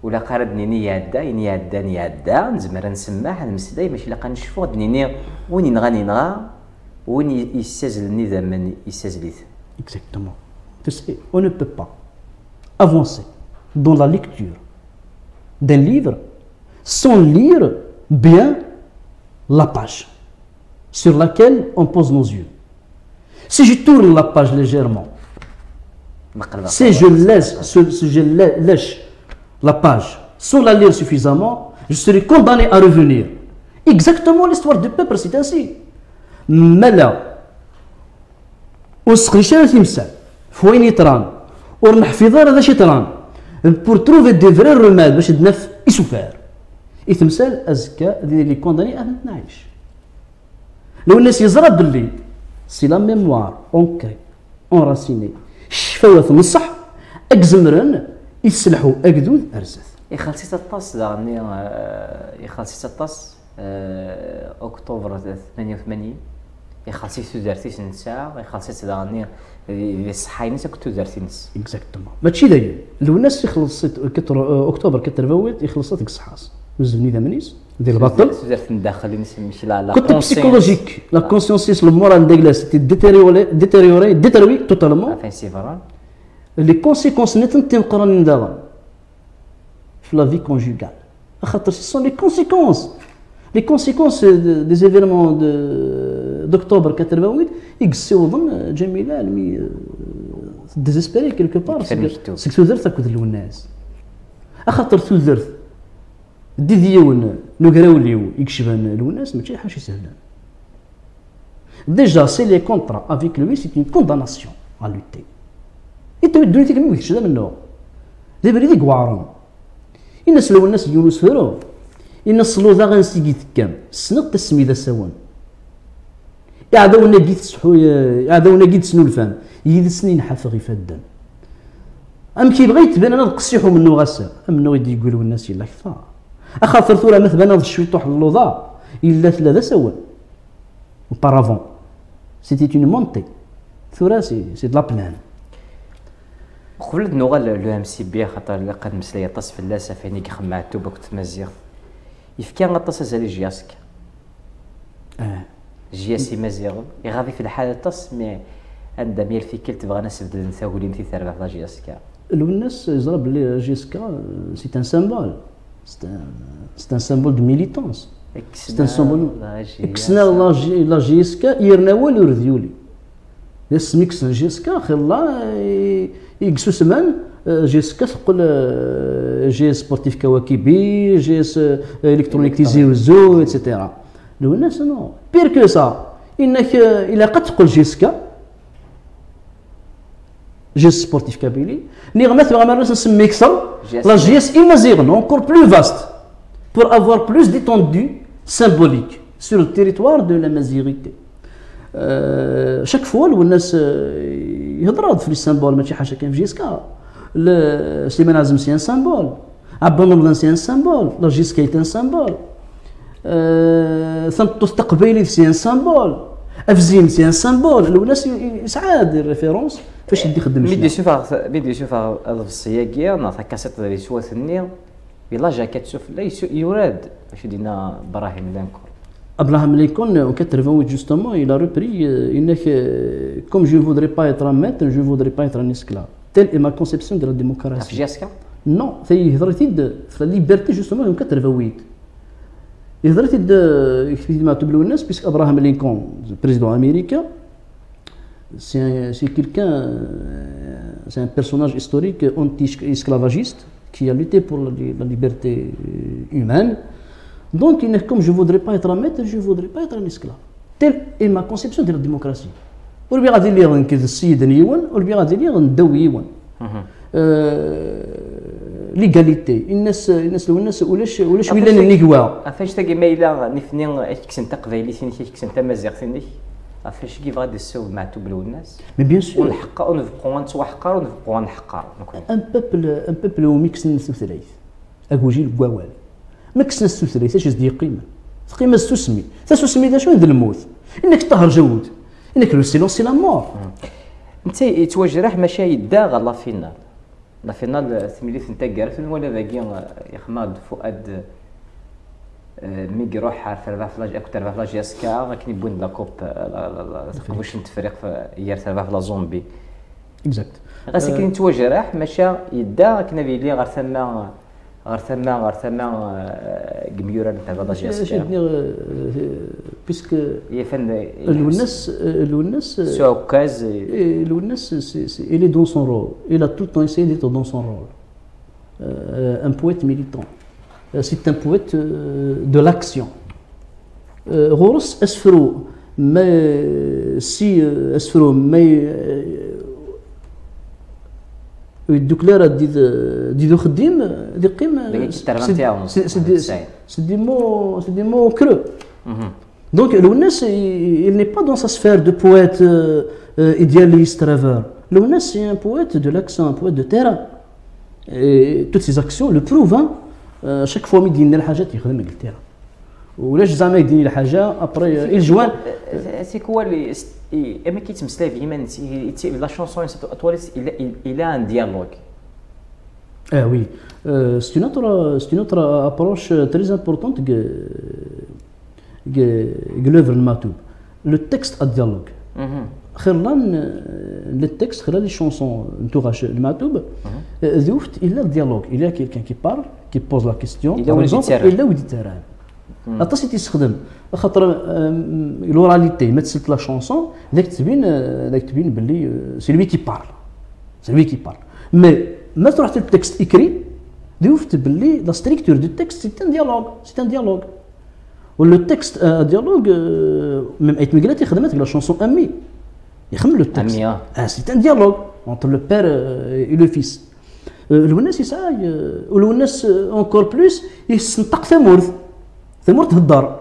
ولا قارد نيني يعدا يني يعدا يعدا نزمر نسمح المسلاي باش الا كنشوفو نيني وين ينغى نينغى وين يستازل النظام من يستازليت. Exactement. Tu sais, on ne peut pas avancer dans la lecture d'un livre sans lire bien la page sur laquelle on pose nos yeux. Si je tourne la page légèrement, si je laisse, si je lèche la page sans la lire suffisamment, je serai condamné à revenir. Exactement l'histoire du peuple, c'est ainsi. Mais là, وسخريشان تمثال فوين يطران ورنحفظ هذا شي طران pour trouver des vrais remèdes باش تنف يسوفار يتمثال ازكى اللي كونداني انا نعيش لو الناس يزرى باللي سي لا ميموار اونكري اونراسيني الشفاوات نصح اكزمرن يسلحوا اكدود ارزث يخلصي تطاس داغني يخلصي تطاس اكتوبر ثمانية وثمانين يخلصي تودارتي سنسا يخلصي تداغني الصحايني كنت تودارتي نس اكزاكتومون ماشي داير لو الناس يخلصت اكتوبر كترفوت يخلصت ديك الصحاص وزني ثمانيس ديال البطل تودارت من داخل نسمي لا لا كنت بسيكولوجيك لا كونسيونسيس المورال ديغلاس تي ديتيريوري ديتيريوري ديتيريوري توتالمون فين سيفران لي كونسيكونس نتن تنقران داغا في لا في كونجوغال خاطر سي سون لي كونسيكونس لي كونسيكونس دي زيفينمون d'octobre quatre-vingt-huit يقسيوضن جميله المي ديزيسبيري كيلكو بار سي تودرت اكود الناس اخاطر تودرت دي ديون نقراوليو يكشفن الناس ماشي حاجه سهله ديجا سي لي كونترا افيك لوي سي اون كونداناسيون ا لوتي انت دونيتي كلمه كيش هذا منه دابا ريدي كوارون الناس لو الناس يونس فرو الناس لو ذا غنسيكي تكام سنق تسميده سوان يعدونا جيت سحو يعدونا جيت سنو الفام يد سنين حافظ يفدن ام كي بغيت تبان انا نقصيحو منو غاسا منو غادي يقولوا الناس يلا كفا اخاطر ثورة مثلا هذا الشويط واحد اللوضا الا ثلاثه سوا اوبارافون سيتي اون مونتي ثورة سي سي دو لا بلان قبل نوغا لو ام سي بي خاطر لقد مسليه طاس فلاسه فين كخمعتو بوقت مزيغ يفكي غطاس زالي جياسك اه جياسي مزيغ يغادي في الحاله طاس مي عندها ميل في كل تبغى ناس بدل نثاولين في ثربع في جياسكا لو الناس يزرب بلي جيسكا سي ان سامبول سي ان سامبول دو ميليتونس سي ان سامبول اكسنا لا جيسكا يرناول ورذيولي يس ميكس جيسكا خلا يكسو سمان جيسكا تقول جي سبورتيف كواكبي جي الكترونيك تيزي وزو ايتترا لو الناس نو بير كو سا انك الا قد تقول جيسكا جيس سبورتيف كابيلي نيغمات غامر نسمي كثر لا جيس ايمازيغن اونكور بلو فاست pour avoir plus d'étendue symbolique sur le territoire de la Mazirité. chaque fois لو الناس يهضروا في لي سامبول ماشي حاجه كاين في جيسكا سليمان عزم سي ان سامبول عبد رمضان سي ان سامبول لا جيسكا ايت ان سامبول ثمطوس تقبيلي سي ان سامبول افزين سي ان سامبول لو الناس يسعاد الريفيرونس فاش يدي يخدم ميدي يشوف ميدي يشوف هذا السياقيه نعطي كاسيت اللي سواتني يلا جاكيت شوف لا يوراد باش دينا ابراهيم لانكور ابراهيم لينكولن en quatre-vingt-huit justement il a repris انك comme je voudrais pas être un maître je voudrais pas être un esclave telle est ma conception de la démocratie في جاسكا non ثي هضرتي في ليبرتي justement en quatre-vingt-huit هضرتي يكتب مع تبلو الناس بيسك ابراهيم لينكولن بريزيدون امريكا c'est c'est quelqu'un c'est un personnage historique anti-esclavagiste qui a lutté pour la, la liberté humaine. Donc, comme je ne voudrais pas être un maître, je ne voudrais pas être un esclave. Telle est ma conception de la démocratie. Ou bien, il y a des السيد نيوان ou bien il y a الدوي يوان. ليغاليتي الناس الناس لو الناس ولاش ولاش ولا نيكوا فاش تاكي مايلا نفني كسنت قبايلي ثاني كسنت مازيغ ثاني فاش كي بغا يساو مع توبلو الناس مي بيان سور ونحقق ونبقوا نتوا حقار ونبقوا نحقار ان بوبل ان بوبل وميكس الثلاث اكوجي الكواوال ميكس الثلاث اش دي قيمه قيمه تسمي تسمي دا شنو ذا الموت انك طهر جود انك لو سيلونسي لا مور انت يتواجرح ماشي يدا غلا فينال لا فينال ثميليث نتا كارث ولا باقي يخماد فؤاد مي يروح عارف ربع فلاج اكو تربع فلاج ياسكا غاكني بون لا كوب واش نتفرق في يار تربع فلا زومبي اكزاكت غاسي كاين تواجه راح مشى يدا كنا بيلي غير ثما غير ثما غير ثما كميورا تاع فلاج ياسكا بيسك هي فن الونس الونس سوكاز الونس il est dans son rôle il a tout le temps essayé d'être dans son rôle un poète militant c'est un poète de l'action. غورس اسفرو ما سي اسفرو ما يدوكلارا دي دي دو خديم دي قيم سي دي مو سي دي مو كرو. Donc Lounes il n'est pas dans sa sphère de poète euh, idéaliste rêveur. Lounes c'est un poète de l'action, un poète de terrain. Et toutes ses actions le prouvent. Hein. chaque fois ميدير لنا الحاجات يخدم لك التيرا ولاش زعما يدير لي الحاجه ابري الجوان سي كوا لي اما كيتمسلا فيما لا شونسون اتواليس الى ان ديالوج اه وي سي اون اوتر سي اون اوتر ابروش تري امبورطونت ك لوفر الماتوب لو تكست ا ديالوج خلال لو تكست خلال لي شونسون نتوغاش الماتوب ذوفت الى ديالوج الى كيلكان كي بار qui pose la question par exemple الا ودي تيران اطاش تيستخدم خاطر لوراليتي ما تسلت لا شونسون داك تبين داك تبين باللي سي لوي كي بارل سي لوي كي بارل مي ما تروح التكست اكري دوفت باللي لا ستركتور دو تكست سي ان ديالوج سي ان ديالوج ولو تكست ديالوج ميم ايت ميغلات يخدمات لا شونسون امي يخدم لو تكست اه سي ان ديالوج entre le père et le fils. الوناس يسعى والوناس اونكور بلوس يستنطق ثمورث ثمورث هدار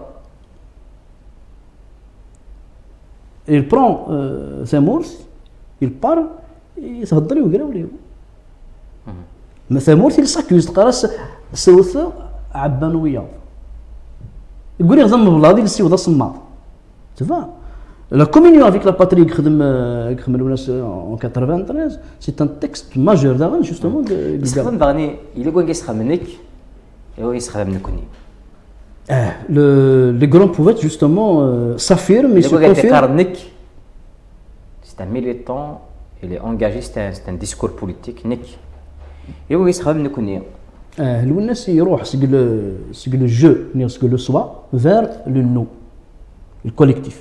il prend ثمورث il part يتهضر ويقراو ليه ما ثمورث يلصاكيوز تقراس سوث عبان وياض يقول يخدم بلادي للسيوضه صماط تفا La communion avec la patrie que en quatre-vingt-treize, c'est un texte majeur d'avant justement de. Il est le les grands poètes justement s'affirment et se confirment. C'est un militant, il est engagé, c'est un discours politique. Nick. Il est يسخدم نكوني. الناس يروح سق le سق le je, سق le soi vers le nous, le collectif.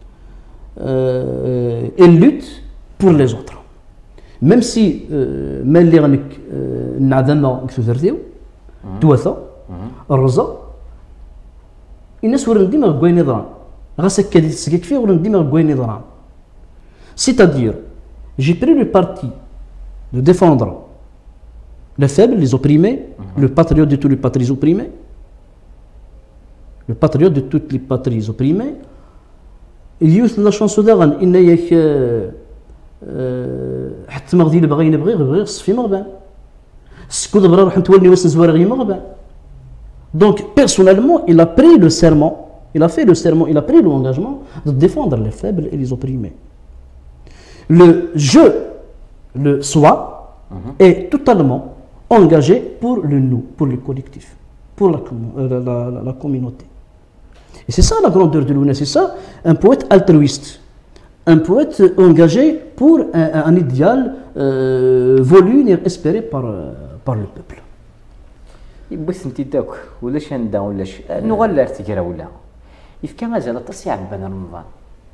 Euh, elle lutte pour les autres même si ما اللي غنك نعذنا كثرتيو توثا الرزا الناس ورن ديما غوين نظران غاسك كدي تسكيك فيه ورن ديما غوين نظران c'est-à-dire j'ai pris le parti de défendre les faibles, les opprimés, le patriote de tous les patries opprimées, le patriote de toutes les patries opprimées. اليوث لا شونسو داغن ان ياك حتى ما غادي بغا ينبغي غير صفي مغبان سكو دبر روح نتولي واش نزوار غير مغبان دونك بيرسونيلمون il a pris le serment il a fait le serment il a pris l'engagement de défendre les faibles et les opprimés le je le soi est totalement engagé pour le nous pour le collectif pour la, la, la, la communauté. Et c'est ça la grandeur de Lounes, c'est ça un poète altruiste, un poète engagé pour un, un idéal euh, voulu et espéré par, par le peuple. بس انت داك ولا شندا ولا ش نغلر تكرا ولا يفكا غازال تصيع بان رمضان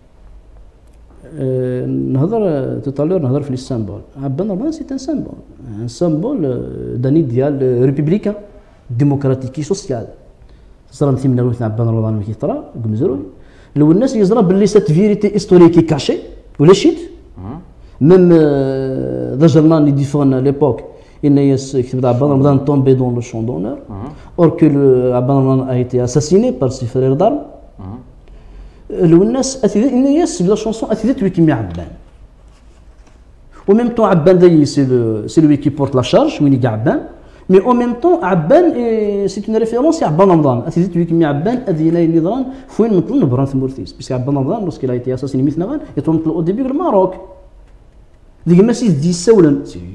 نهضر توتالور نهضر في لي سامبول عبان رمضان سي ان سامبول ان سامبول دان ايديال ريبوبليكان ديموكراتيكي سوسيال صرا مثل من روثنا عبان رمضان كي طرا قمزروي لو الناس يزرا باللي سات فيريتي هيستوريكي كاشي ولا شيت ميم ذا جورنال اللي ديفون ليبوك ان يس كتب عبان رمضان تومبي دون لو شون دونور اور كو عبان رمضان ا ايتي اساسيني بار سي فرير دارم لو الناس ان يس بلا شونسون اثيت ويكي عبان و ميم طون عبان داي سي لو سي لوي كي بورت لا شارج وين يقع عبان مي او ميم طون عبان سي اون ريفيرونس عبان رمضان اثيت ويكي عبان ادينا نظران فوين مثل نبران ثمورثيس باسكو عبان رمضان لوسكي لا ايتي اساسيني مثل نغان يتومطل او ديبي الماروك ديك ماشي دي سولن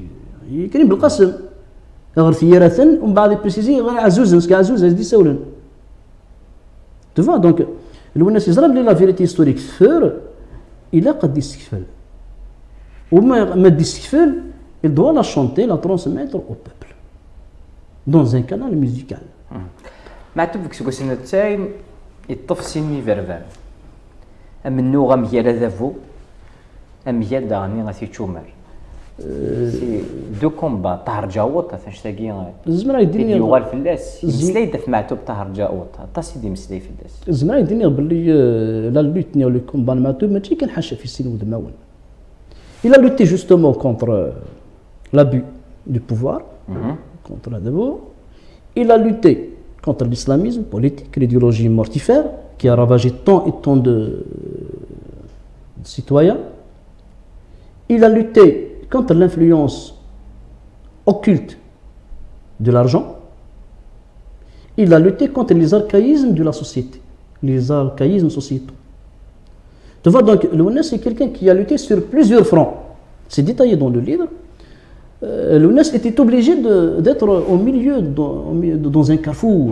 كريم بالقسم غير ثيرة ومن بعد بريسيزي غير عزوز نسك عزوز هذه سولن تفا دونك الناس يزرب لي لا فيريتي هيستوريك فور إلا قد يستكفل وما ما يستكفل il doit la chanter la transmettre au peuple dans un canal musical. معتوب فيك سوكو سنتين يطف سيني فيرفان أم النوغ أم هي لذافو أم هي داغني غاثي تشومر سي دو كومبا طهر جاوط تاشتاكي الزمرا يديني يوغال فلاس مسلاي داف معتوب طهر جاوط تا سيدي مسلاي فلاس الزمرا يديني باللي لا لوت نيو لو كومبا معتوب ماشي كان حاشا في السين ودماون il a lutté justement contre l'abus du pouvoir contre la dévo il a lutté contre l'islamisme politique, l'idéologie mortifère qui a ravagé tant et tant de, de citoyens. Il a lutté contre l'influence occulte de l'argent. Il a lutté contre les archaïsmes de la société, les archaïsmes sociétaux. Tu vois donc, le Ounas c'est quelqu'un qui a lutté sur plusieurs fronts. C'est détaillé dans le livre. Euh, le Ounas était obligé d'être au milieu, dans, au milieu, dans un carrefour.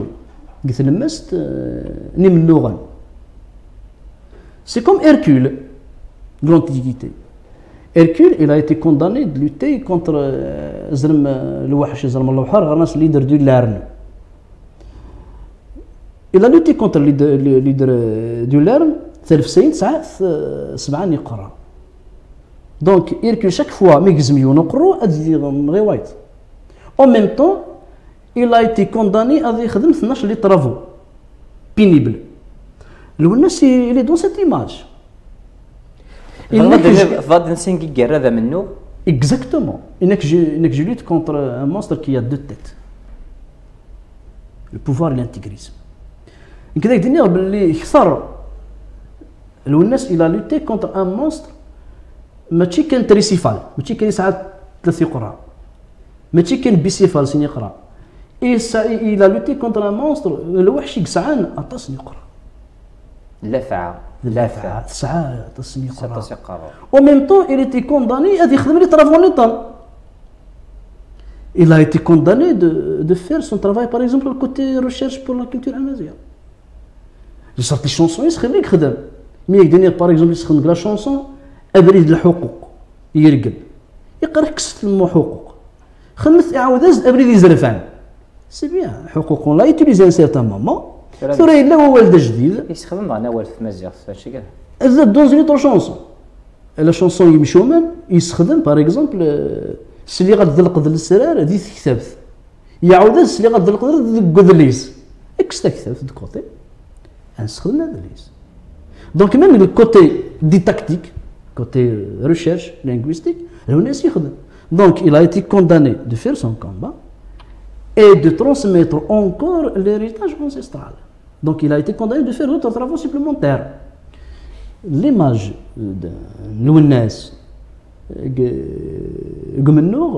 C'est comme Hercule de l'Antiquité. Hercule, il a été condamné de lutter contre le Wahash, le leader du Lerne. Il a lutté contre le leader du Lerne, donc Hercule, chaque fois, en même temps, il a été condamné à faire des travaux pénibles. Le Ounas, il est dans cette image. Exactement. Il n'est que je lutte contre un monstre qui a deux têtes. Le pouvoir et l'intégrisme. Le Ounas, il a lutté contre un monstre ماشي كان تريسيفال ماشي كان يسعى ثلاث قرا ماشي كان بيسيفال سين يقرا il a lutté contre un monstre الوحش يسعان اطسني يقرا لفعه لفعه سعى اطسني يقرا au même temps il était condamné à يخدم لي طرافونيطال il a été condamné de de faire son travail par exemple le côté recherche pour la culture amazigh les sortes de chansons يسخدم لك خدم مي يدير par exemple يسخدم la chanson أبريد الحقوق يرقب يقرا كست الحقوق خمس إعاودز أبريد يزرفان سي بيان حقوق لا يوتيليزي ان سيرتان مومون ثورة إلا هو والد جديد يستخدم معنا والد في مزيغ هادشي كاع زاد دون زون شونسون لا شونسون يمشومان يستخدم باغ اكزومبل سلي غتذلق ذل السرار دي تكتبت يعاود سلي غتذلق ذل ذليس اكس تكتبت دو كوتي نستخدم هذا ليس دونك ميم لو كوتي ديداكتيك côté recherche linguistique, donc il a été condamné de faire son combat et de transmettre encore l'héritage ancestral. Donc il a été condamné de faire d'autres travaux supplémentaires. L'image de l'Ounas, Gomenour,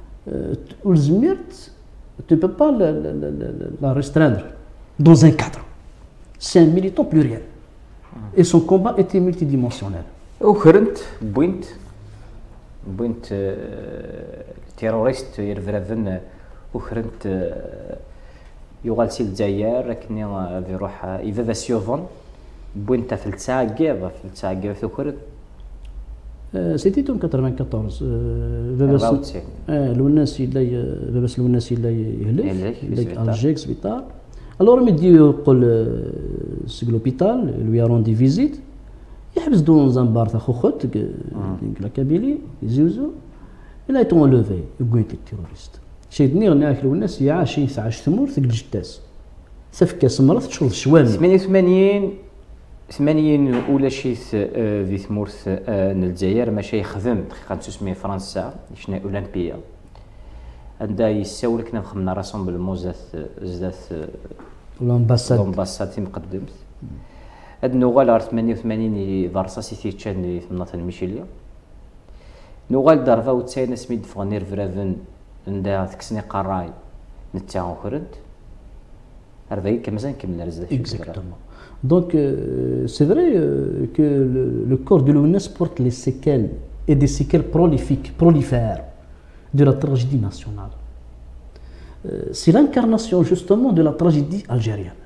tu ne peux pas la, la, la, la restreindre dans un cadre. C'est un militant pluriel. Et son combat était multidimensionnel. وخرنت بوينت بوينت تيروريست يرفرافن وخرنت يغال سي الجزائر لكني غادي يروح اذا سيوفون بوينت في الساعه كيف في الساعه كيف ثكرت سيتي توم أربعة وثمانين باباس الوناس اللي باباس الوناس اللي يهلك يهلك الجيك سبيطار الور ميدي يقول سي لوبيتال لوي روندي فيزيت يحبس دون ان بار تاع خوخوت لا كابيلي يزوزو الا يتون لوفي يقويت التيروريست شيدني غناك الناس يعاش يعاش ثمور ثق الجداس سفكا سمرت تشرب الشوام ثمانية وثمانين ثمانين ولا شي في ثمورث الجزائر ماشي يخدم دقيقه تسعمية فرنسا شنا اولمبيا عندها يساول كنا خدمنا راسومبلمون زات زات لامباساد لامباساد مقدمت هاد نوغال عرف ثمانية وثمانين فارسا سيتي تشان في مناطق الميشيليا نوغال دارفا وتساينا سميد فغنير فرافن عندها تكسني قراي نتا خرنت هذا كمزان كمل رزق exactement donc euh, c'est vrai euh, que le, le corps de l'Ounas porte les séquelles et des séquelles prolifiques prolifèrent de la tragédie nationale. Euh, c'est l'incarnation justement de la tragédie algérienne.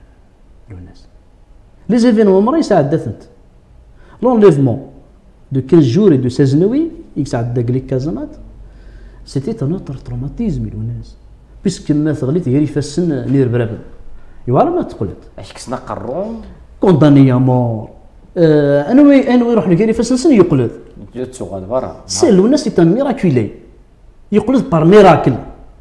Les événements مرة يساعدت. L'enlèvement de quinze jours et de seize nuits, يساعد لك كازمات. C'était un autre traumatisme الناس. puisque ما ثغليت هي يفسن نير برابل. يوارا ما تقولت. اش كسنا قرون كونداني يا مور. انا وي انا وي يروح لك يفسن سن يقلد. جات سوغال برا. سي الناس سي ان ميراكولي. يقلد بار ميراكل.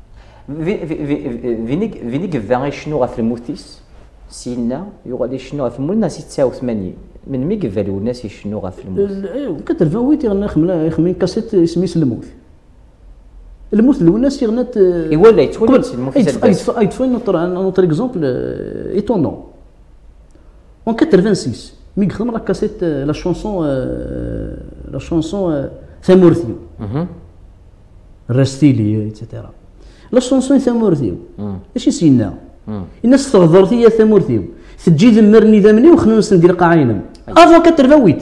فينيك فينيك فاغي شنو غا في الموتيس سينا يغادي شنو غا في المولنا تسعة وثمانين من مي كفالو الناس شنو غا في الموت كتر ثمانية غنخملا يخمين كاسيت اسميس الموت الموت الناس يغنات ايوا لا يتولد الموت اي تفاين نوتر نوتر اكزومبل ايتونون اون ستة مي خمرا كاسيت لا شونسون لا شونسون ثامورثيو رستيلي ايتترا لا شونسون ثامورثيو اش سينا الناس تغضرت هي ثامورثيو تجي ذمرني ذمني وخنوس ندير قاعينم افون كترفويت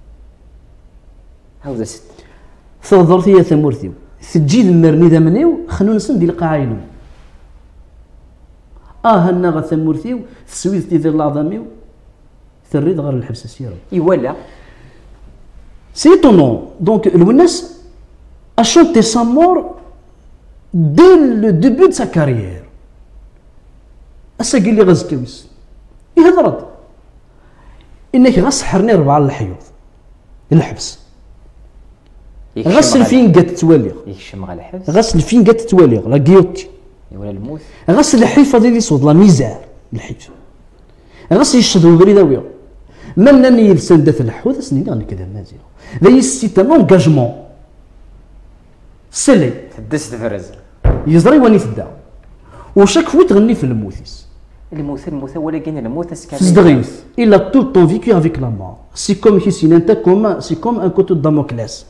هاودا ست تغضرت هي ثامورثيو تجي ذمرني ذمني وخنوس ندير قاعينم اه هنا غا ثامورثيو تسويت ديال العظاميو تريد غير الحبس السيرو ايوا لا سي تونون دونك الوناس a chanté sa mort dès le début de sa carrière. أسا قال لي غزكويس يهضرد إنك غسحرني ربعة الحيوض الحبس غسل فين قد تواليغ يكشم على الحبس غسل فين قد تواليغ لا قيوتي ولا الموت غسل الحيفة ديالي صوت لا ميزار الحيف غسل يشدو بريداوية من ناني يلسان دات الحوض سنين غني كذا مازيغ لا يسيت ان انجاجمون سلي تدس تفرز يزري واني تدا وشاك فوت غني في الموتيس الموت الموت ولا كاين الموت اسكان فزدغيث الا تو طون فيكو افيك لا مور سي كوم كي انت كوم سي كوم ان كوتو داموكليس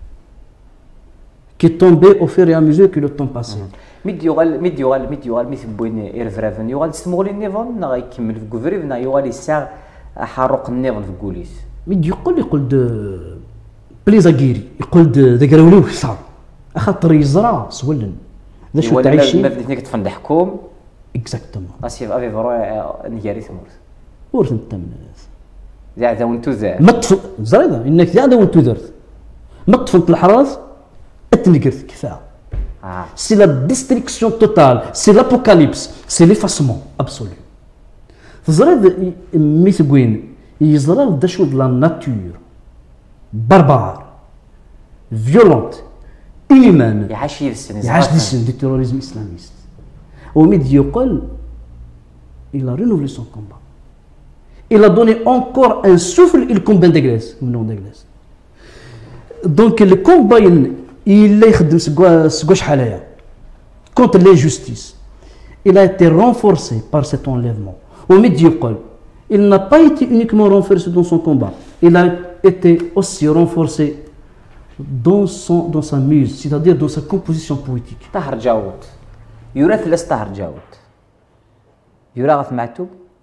كي تومبي او فير ا ميزور كو لو طون باسي ميد يوغال ميد يوغال ميد يوغال ميث بوين ايرفرافن يوغال تستمغولي النيفون نا غيكمل في كوفريف نا يوغال يساغ حروق النيفون في كوليس ميد يقول يقول د بليزاكيري يقول د ذكراولي صار خاطر يزرع سولن ذا شو تعيشي ما بديتني كتفن الحكوم اكزاكتومون اسيف افي فرو نياري ثمورت ورث انت من ذا ذا وانتو ذا ما تطفل زريضه انك ذا وانتو درت ما طفلت الحراث اتنقرت كفايه آه. سي لا ديستريكسيون توتال سي لابوكاليبس سي ليفاسمون ابسولو زريض ميثوين يزرع دا شو د لا ناتور باربار فيولونت إيمان يعيش يفسن يعيش ديسن دي تيروريزم إسلاميست وميد يقول il a renouvelé son combat il a donné encore un souffle il combat d'Anglès non d'Anglès donc le combat il a يخدم سكوا شحاليا contre l'injustice il a été renforcé par cet enlèvement وميد يقول il n'a pas été uniquement renforcé dans son combat il a été aussi renforcé dans son dans sa muse c'est-à-dire dans sa composition poétique طاهر جاوت يورا ثلاث طاهر جاوت يورا غف معتوب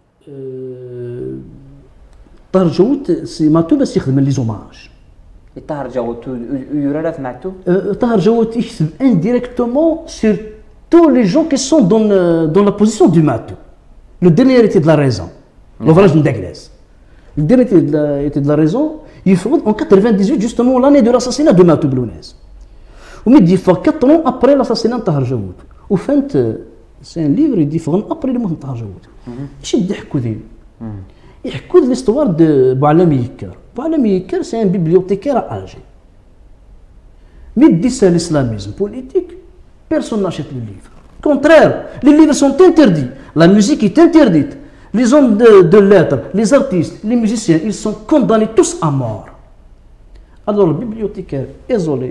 طاهر جاوت سي معتوب بس يخدم لي زوماج طاهر جاوت يورا غف معتوب طاهر جاوت يخدم indirectement sur tous les gens qui sont dans dans la position du Matou le dernier était de la raison l'ouvrage de Douglas le dernier était de la raison il faut en quatre-vingt-dix-huit justement l'année de l'assassinat de Matou Blounès ومي دي فا quatre ans après l'assassinat de طاهر جاوت وفهمت سي ان ليفر يدي فغن ابري الموت طاهر جاوت اش يدي يحكوا ذي يحكوا ليستوار دو بوعلامي يكر بوعلامي يكر سي ان بيبليوتيكير ا الجي مي دي سا ليسلاميزم بوليتيك بيرسون n'achète le livre contraire les livres sont interdits la musique est interdite les hommes de, de lettres les artistes les musiciens ils sont condamnés tous à mort alors le bibliothécaire isolé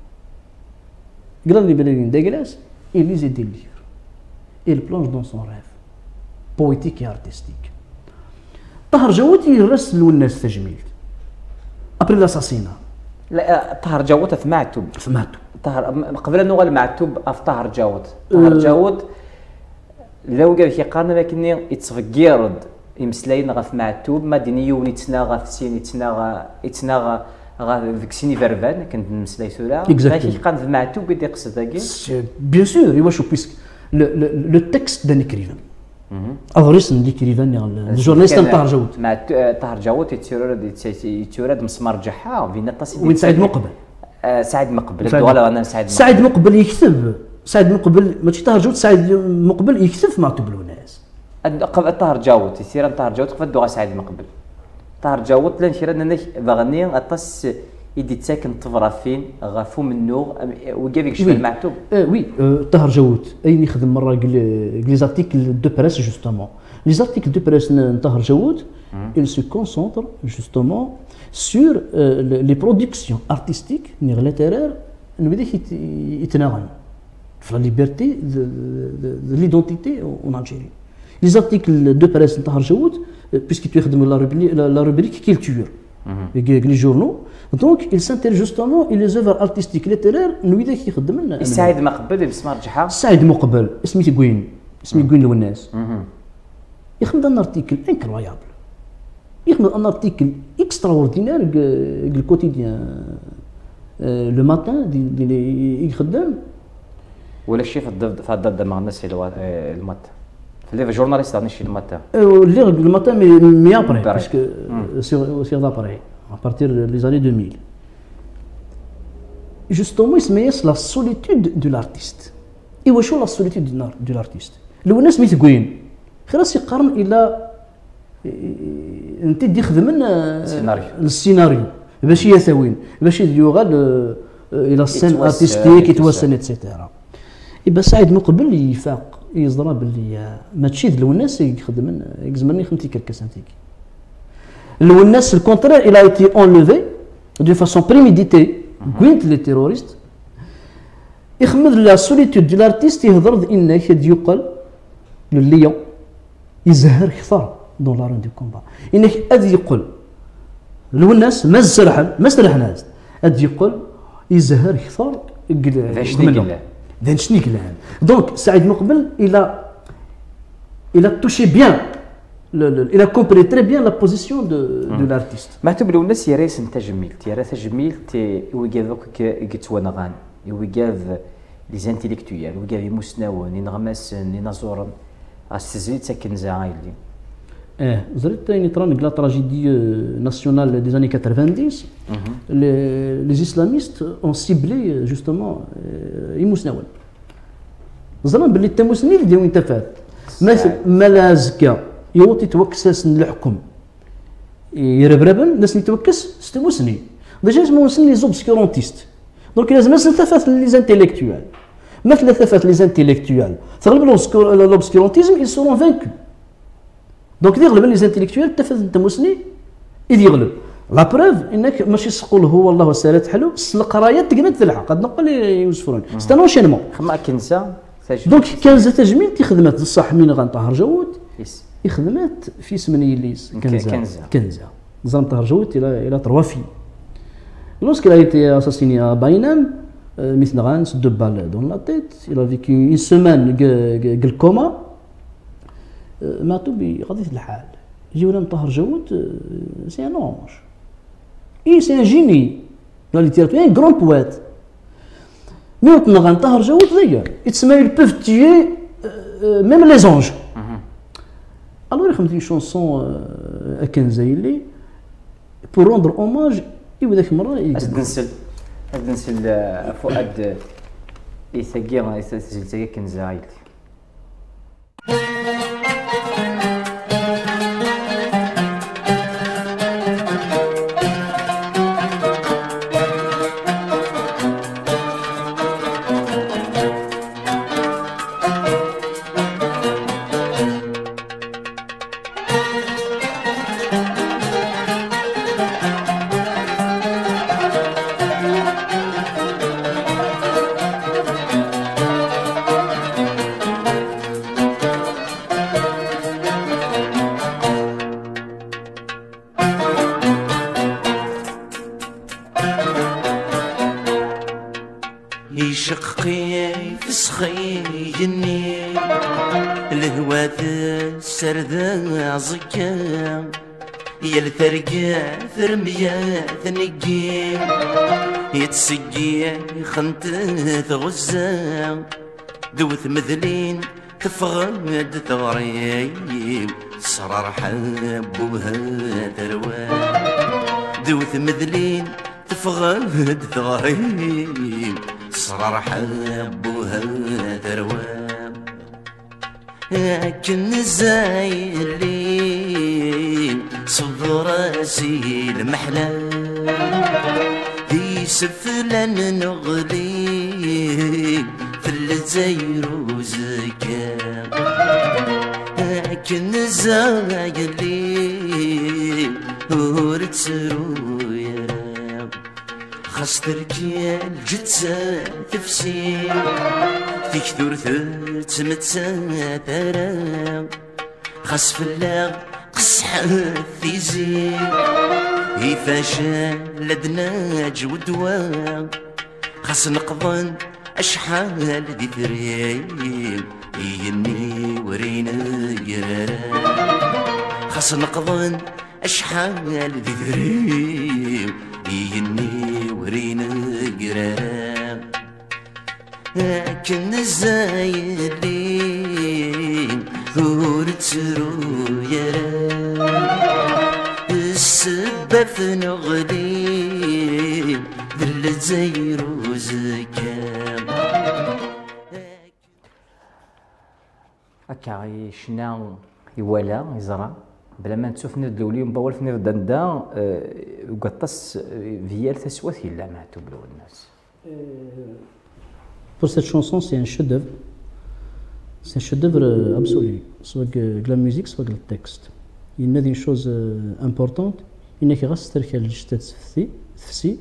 Grand Libéral d'Anglès, il lisait des livres. Il plonge dans son rêve poétique et artistique. طاهر جاوت يرسل الناس تجميل. Après l'assassinat. لا طاهر جاوت في معتوب. في معتوب. طاهر قبل أنه غال معتوب في طاهر جاوت. طاهر جاوت لو قال كي قارنا لكني يتصفقيرد يمسلاين غف معتوب ما ديني يوني تناغا في سين يتناغا يتناغا غا ديك سيني فيرفان كنت نمسلاي ثورا Exactement. كي كان معتوب بدي قصه داكي Bien sûr, et واش puisque le, le, le texte d'un écrivain. أغريس من l'écrivain الجورناليست طاهر جاود. مع طاهر جاود يتيرد يتيرد مسمار جحا فينا تصيد. وين سعيد مقبل. آه سعيد مقبل ولا انا سعيد مقبل. سعيد مقبل يكتب سعيد مقبل ماشي طاهر جاود سعيد مقبل يكتب في معتوب الوناس. طاهر جاود يتيرد طاهر جاود قفدو سعيد مقبل. طاهر جاود لان شيرنا باغني اطس يدي تساكن طفرة فين غافو منو وكيف يكشف المعتوب. وي طاهر جاود اين يخدم مره قال لي زارتيكل دو بريس جوستومون لي زارتيكل دو بريس طاهر جاود il se concentre justement sur euh, les productions artistiques نيغ ليتيرير نبدا يتناغم في لا ليبرتي de l'identité en Algérie. Les articles de presse طاهر جاود puisque tu يخدم la rubrique culture les journaux. Donc il s'intéresse justement et les œuvres artistiques littéraires نويدا كيخدم لنا. سعيد مقبل بسمار جحا. سعيد مقبل سميتو كوين سميتو كوين الوناس. يخدم ان ارتيكل انكرويابل. يخدم ان ارتيكل اكستراوردينير قال كوتيديان لو ماتان اللي يخدم. ولا شي في الضد في الضد مع الناس المات. في لي جورناليست راني شي الماتان. اللي الماتان مي مي ابري باسكو سيغ سيغ دابري à partir des années deux mille. Justement, il se met la solitude de l'artiste. Et où est la solitude de l'artiste? Le ناس ميت قوين خلاص يقارن الى انت دي خدمنا السيناريو باش يثاوين باش يوغال الى السين ارتستيك يتوسن اتسيتيرا. يبقى سعيد مقبل يفاق يزرى باللي ما تشي الناس يخدم يزمرني خمتي كركسانتيك. الناس الكونترير il a été enlevé de façon préméditée. قلت لي تيروريست يخمد لا سوليتود ديال الارتيست يهضر انك يقل لليون يزهر كثر دون لا رون دو كومبا انك ادي يقول لو الناس ما سرحن ما سرحنا ادي يقول يزهر كثر قل دان شني كلام. دونك سعيد مقبل الى الى توشي بيان il a compris très bien la position de, de l'artiste. معتوب لو الناس يا ريس انت جميلت يا ريس جميلت ويقاذوك كتوانغان ويقاذ لي زانتيليكتويال ويقاذ يمسناون ينغماسن ينازورن استزيد ساكن زعايلي. اه زرت ثاني ترى لا تراجيدي ناسيونال دي زاني تسعين les islamistes ont ciblé justement يمسناون. زرنا باللي التموسني ديال وين تفات مثل ملازكا يوطي توكسس الحكم يربربن ناس يتوكس ستموسني ديجا اسموسني لي زوبسكورونتيست. دونك لازم ناس نتفات لي زانتيليكتوال مثل ثفات لي زانتيليكتوال تغلب لوبسكورونتيزم ils seront vaincus. دونك يغلب لي زانتيليكتوال تفات التموسني يدي يغلب. لا بروف انك ماشي تقول هو والله سالات حلو القرايات تقمت تلحق قد نقول يوسفون سي ان انشينمون خما كنسا. دونك كان زات تجميل تخدمات بصح من غنطهر جود يخدمات في سمني ليس كنزه كنزه زعما طاهر جود الى الى trois filles. Lorsqu'il a été assassiné à Bainam, euh, Misnaran, deux balles dans la tête, il a vécu une semaine de coma. Matoubi, غادي الحال. جيونا طاهر جود, c'est un ange. Et c'est un génie dans la littérature, un grand poète. Mais on طاهر جود d'ailleurs. Ils peuvent tuer euh, même les anges. Alors il y a une chanson à Kenzaïli pour rendre hommage. إيوا ذاك المرة أزد نسل أزد نسل فؤاد يثقي يثقي كنزة عائلتي. يشقي في سخي جني الهوى السرد عزكا يا الثرقة ثرمية ثنقيم يتسقي خنتث غزة دوث مثلين تفغد ثغريم صرار حبوها ثروة دوث مثلين تفغد ثغريم صرار حبوها ثروة لكن الزايلين صب راسي المحلى في سفلة نغلي في الجزائر وزكا لكن الزايلين ورد سرويا خاص تركيا الجتسة تفسير تكثر تمتسا ترى خاص فلاغ قصح في زين يفاشا لدنا جودوا خاص نقضن أشحال ذي ثريم يني ورينا قرارا خاص نقضن أشحال ذي ثريم يني ورينا قرارا لكن الزايلين ثورت سرويا السبة في نغلي ذل الزير وزكام هكا شنا يوالا يزرع بلا ما نتشوف نرد الاولي مباول في نرد دندا وقطس فيال تسوات يلا معتو بلو الناس. Pour cette chanson, c'est un chef-d'œuvre. C'est un chef-d'œuvre absolu, soit de la musique, soit le texte. Il y a une chose importante, il y a une chose qui est très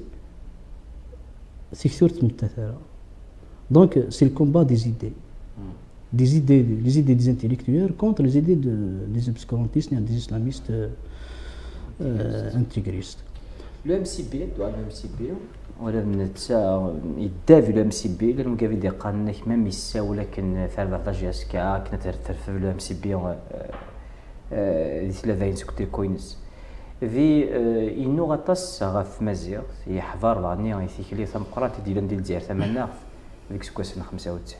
importante. Donc, c'est le combat des idées. Des idées, les idées des intellectuels contre les idées de, des obscurantistes et des islamistes euh, intégristes. Le M C B, le M C B, ولا نتا يدافع الام سي بي لانه كافي دي قانك ميم يسا ولكن في أربعطاش جاسكا كنا ترتف الام سي بي دي ثلاثين سكتي كوينس في انو غطاس غاف مزيغ يحضر لاني يثيكلي ثم قرات ديال ديال الجزائر ثمانية ديك سكواسن خمسة وتسعين.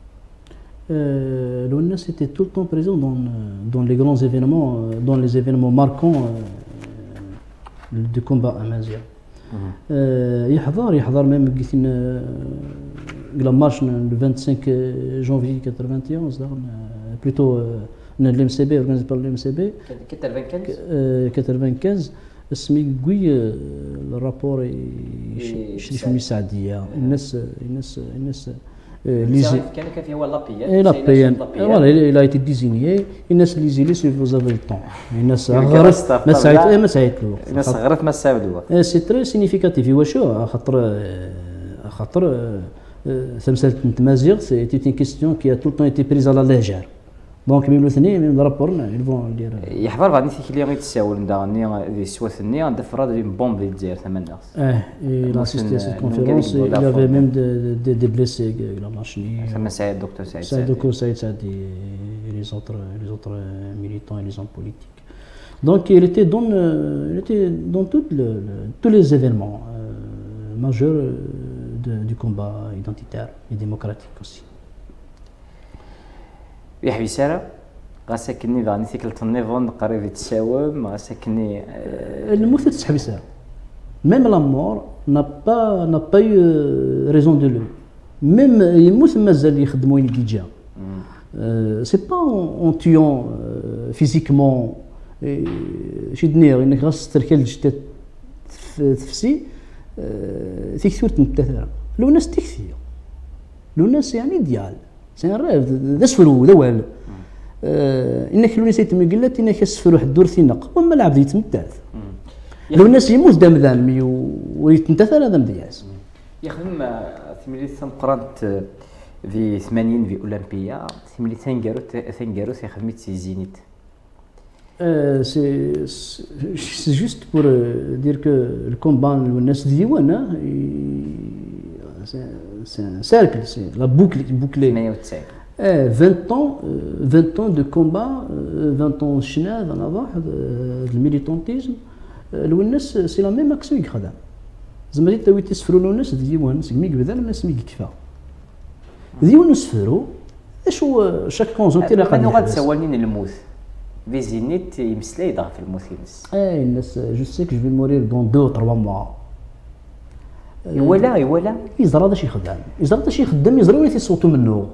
Le N A S était tout le temps présent dans, dans les grands événements, dans les événements marquants du combat amazigh. يحضر يحضر ميم قلت لنا قبل مارش le vingt-cinq janvier quatre-vingt-onze بلوتو الام سي بي اورغانيزي بار الام سي بي quatre-vingt-quinze اسمي قوي الرابور يشرف المساعديه الناس الناس الناس ليزي كان كان فيه هو لابيان لابيان فوالا il a été désigné الناس اللي زيلي سي vous avez le temps الناس غرت ما ساعدت ما ساعدت الوقت الناس غرت ما ساعدت الوقت سي تري سينيفيكاتيف واش خاطر خاطر تمثال التمازيغ سي تي اون كيستيون كي tout le temps été prise à la légère دونك ميم الاثنين ميم رابورنا يلفون ندير يحضر بعد نيتي كلي غيتساول نداني دي سواتني ندفر هذه بومب اللي دير ثمانية اه لا سيستي سيت كونفيرونس il avait même des des blessés la machine ثم سعيد دكتور سعيد سعيد دكتور سعيد سعدي les autres les autres militants et les hommes politiques donc il était dans il était dans tout le, le, tous les événements euh, majeurs de, du combat identitaire et démocratique aussi. يحوي سارة غاساكني ضاني ثيكلت النيفون قريب يتساوم غاساكني الموت تسحب سارة même la mort n'a pas n'a pas eu raison de lui même يموت مازال يخدموا يدي جا c'est pas en, en tuant euh, physiquement شي دنيا انك غاس تركل جدات تفسي تكثر تمتثر لو ناس تكثير لو ناس يعني ديال سي ريف ذا سفرو ذا وال انك لو نسيت من قلت انك سفرو واحد الدور ثنق وما العبد يتمتاث لو الناس يموت دام ذامي ويتمتثل هذا مدياس يخدم ثملي ثم قرات في ثمانين في اولمبيا ثملي ثانكارو ثانكارو يخدمت سي زينيت سي سي جوست بور دير كو الكومبان والناس ديوانا سي سيركل سي لا بوكل بوكلي ثمانية وتسعين Eh, vingt ans, euh, vingt ans de combat, euh, vingt ans de chenad, de militantisme. الوناس سي لا ميم اكسيون يخدم زعما اللي تاوي تسفروا الوناس ديوان سمي قبل ما سمي كيفا ديوان سفروا اش هو شاك كونجونتي اللي غادي غادي سوالين الموت فيزينيت يمسلاي ضعف الموت الناس اي الناس جو سي كو جو في مورير دون دو تروا موا ولا ولا يزرى هذا شي خدام يزرى هذا شي خدام يزرى ولا تيصوتوا منه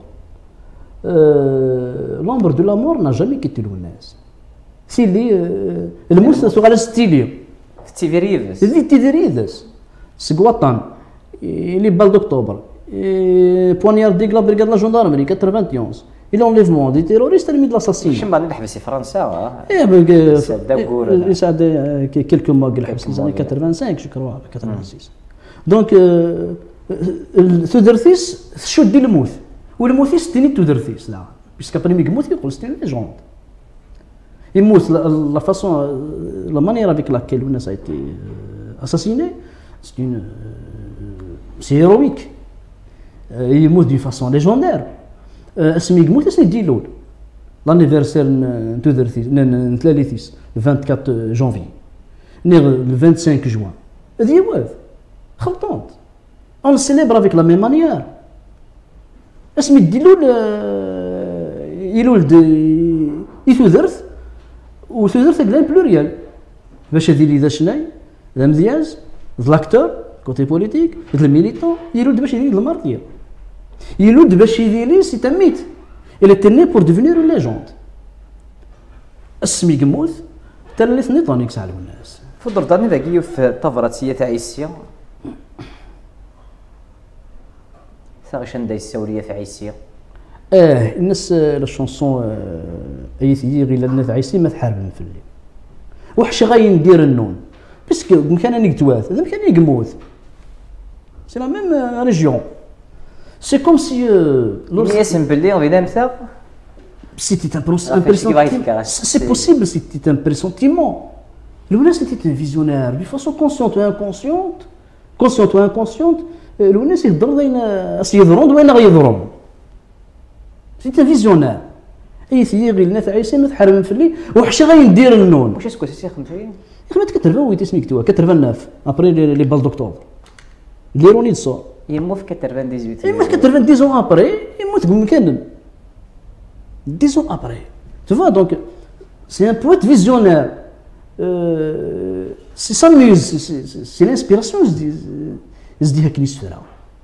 لومبر دو لا مور نا جامي كيتي الناس سي اللي الموت سو على ستيلي تيفيريفس اللي تيفيريفس سكواطان اللي بال دكتوبر بوانيار ديك لا بريغاد لا جوندارمري ثمانية وثمانين الى اونليفمون دي تيروريست الميد لاساسين شنو بعد نحبس في فرنسا ايه بقى يساعد كيلكو موا قال حبس لي خمسة وثمانين جو كروا ستة وثمانين دونك ثودرثيس شو دي الموت والموثيس تيني ثودرثيس لا باسكو بريمي يموت يقول ستي ليجوند يموت لا فاسون لا مانيير افيك لاكيل الناس ايتي اساسيني سي اون سي هيرويك يموت دي فاسون ليجوندير اسمي يموت اسمي ديلول لانيفرسير نتوذرثيس نتلاليثيس أربعة وعشرين جانفي نيغ خمسة وعشرين جوان هذه واف خلطونت اون سيليبر افيك لا ميم مانيير اسمي ديلول يلولد يثوذرث وثوذرث كلان بلوريال باش هذي اللي ذا شناي ذا مزياز ذا لاكتور كوتي بوليتيك ذا الميليتون يلود باش يدير المارتير يلود باش يدير سي تميت الى تني بور ديفينير اون ليجوند اسمي قموث تلث نيطونيكس على الناس فضل داني ذاكي في طفراتيه تاع عيسيا ساغشان دا السوريه تاع عيسيا اه الناس لا شونسون ايثي غير الناس عيسي ما تحارب في الليل وحش غاي ندير النون باسكو مكان اني كتواث هذا مكان اني قموث سي لا ميم ريجيون سي كوم سي ياسم باللي غير نمثا سيتي ان بريسونتيمون سي بوسيبل سيتي ان بريسونتيمون الناس سيتي ان فيزيونير دو فاسون كونسيونت و انكونسيونت كونسيونت و انكونسيونت الناس يهضر زين اس يضرون وين غيضرون سيتي فيزيونير اي ثي غير الناس عايشة ما تحرم في الليل وحش غادي ندير النون واش اسكو سي خمسين خدمت كترفا ويتي سميك توا كترفا ناف ابري لي بال دكتور ديروني دسو يموت في ثمانية وثمانين يموت كترفا ديزون ابري يموت بمكان ديزون ابري tu vois donc c'est un poète visionnaire euh, c'est sa muse c'est l'inspiration يزديها كنيس فيها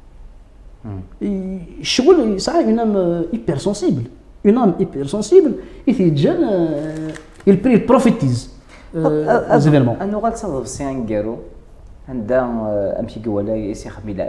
الشغل صعيب une âme hyper sensible une âme hyper sensible يتجان il prie il prophétise les événements انا غنتصادف سي انكارو عندها امشي قوالا يسي خميلا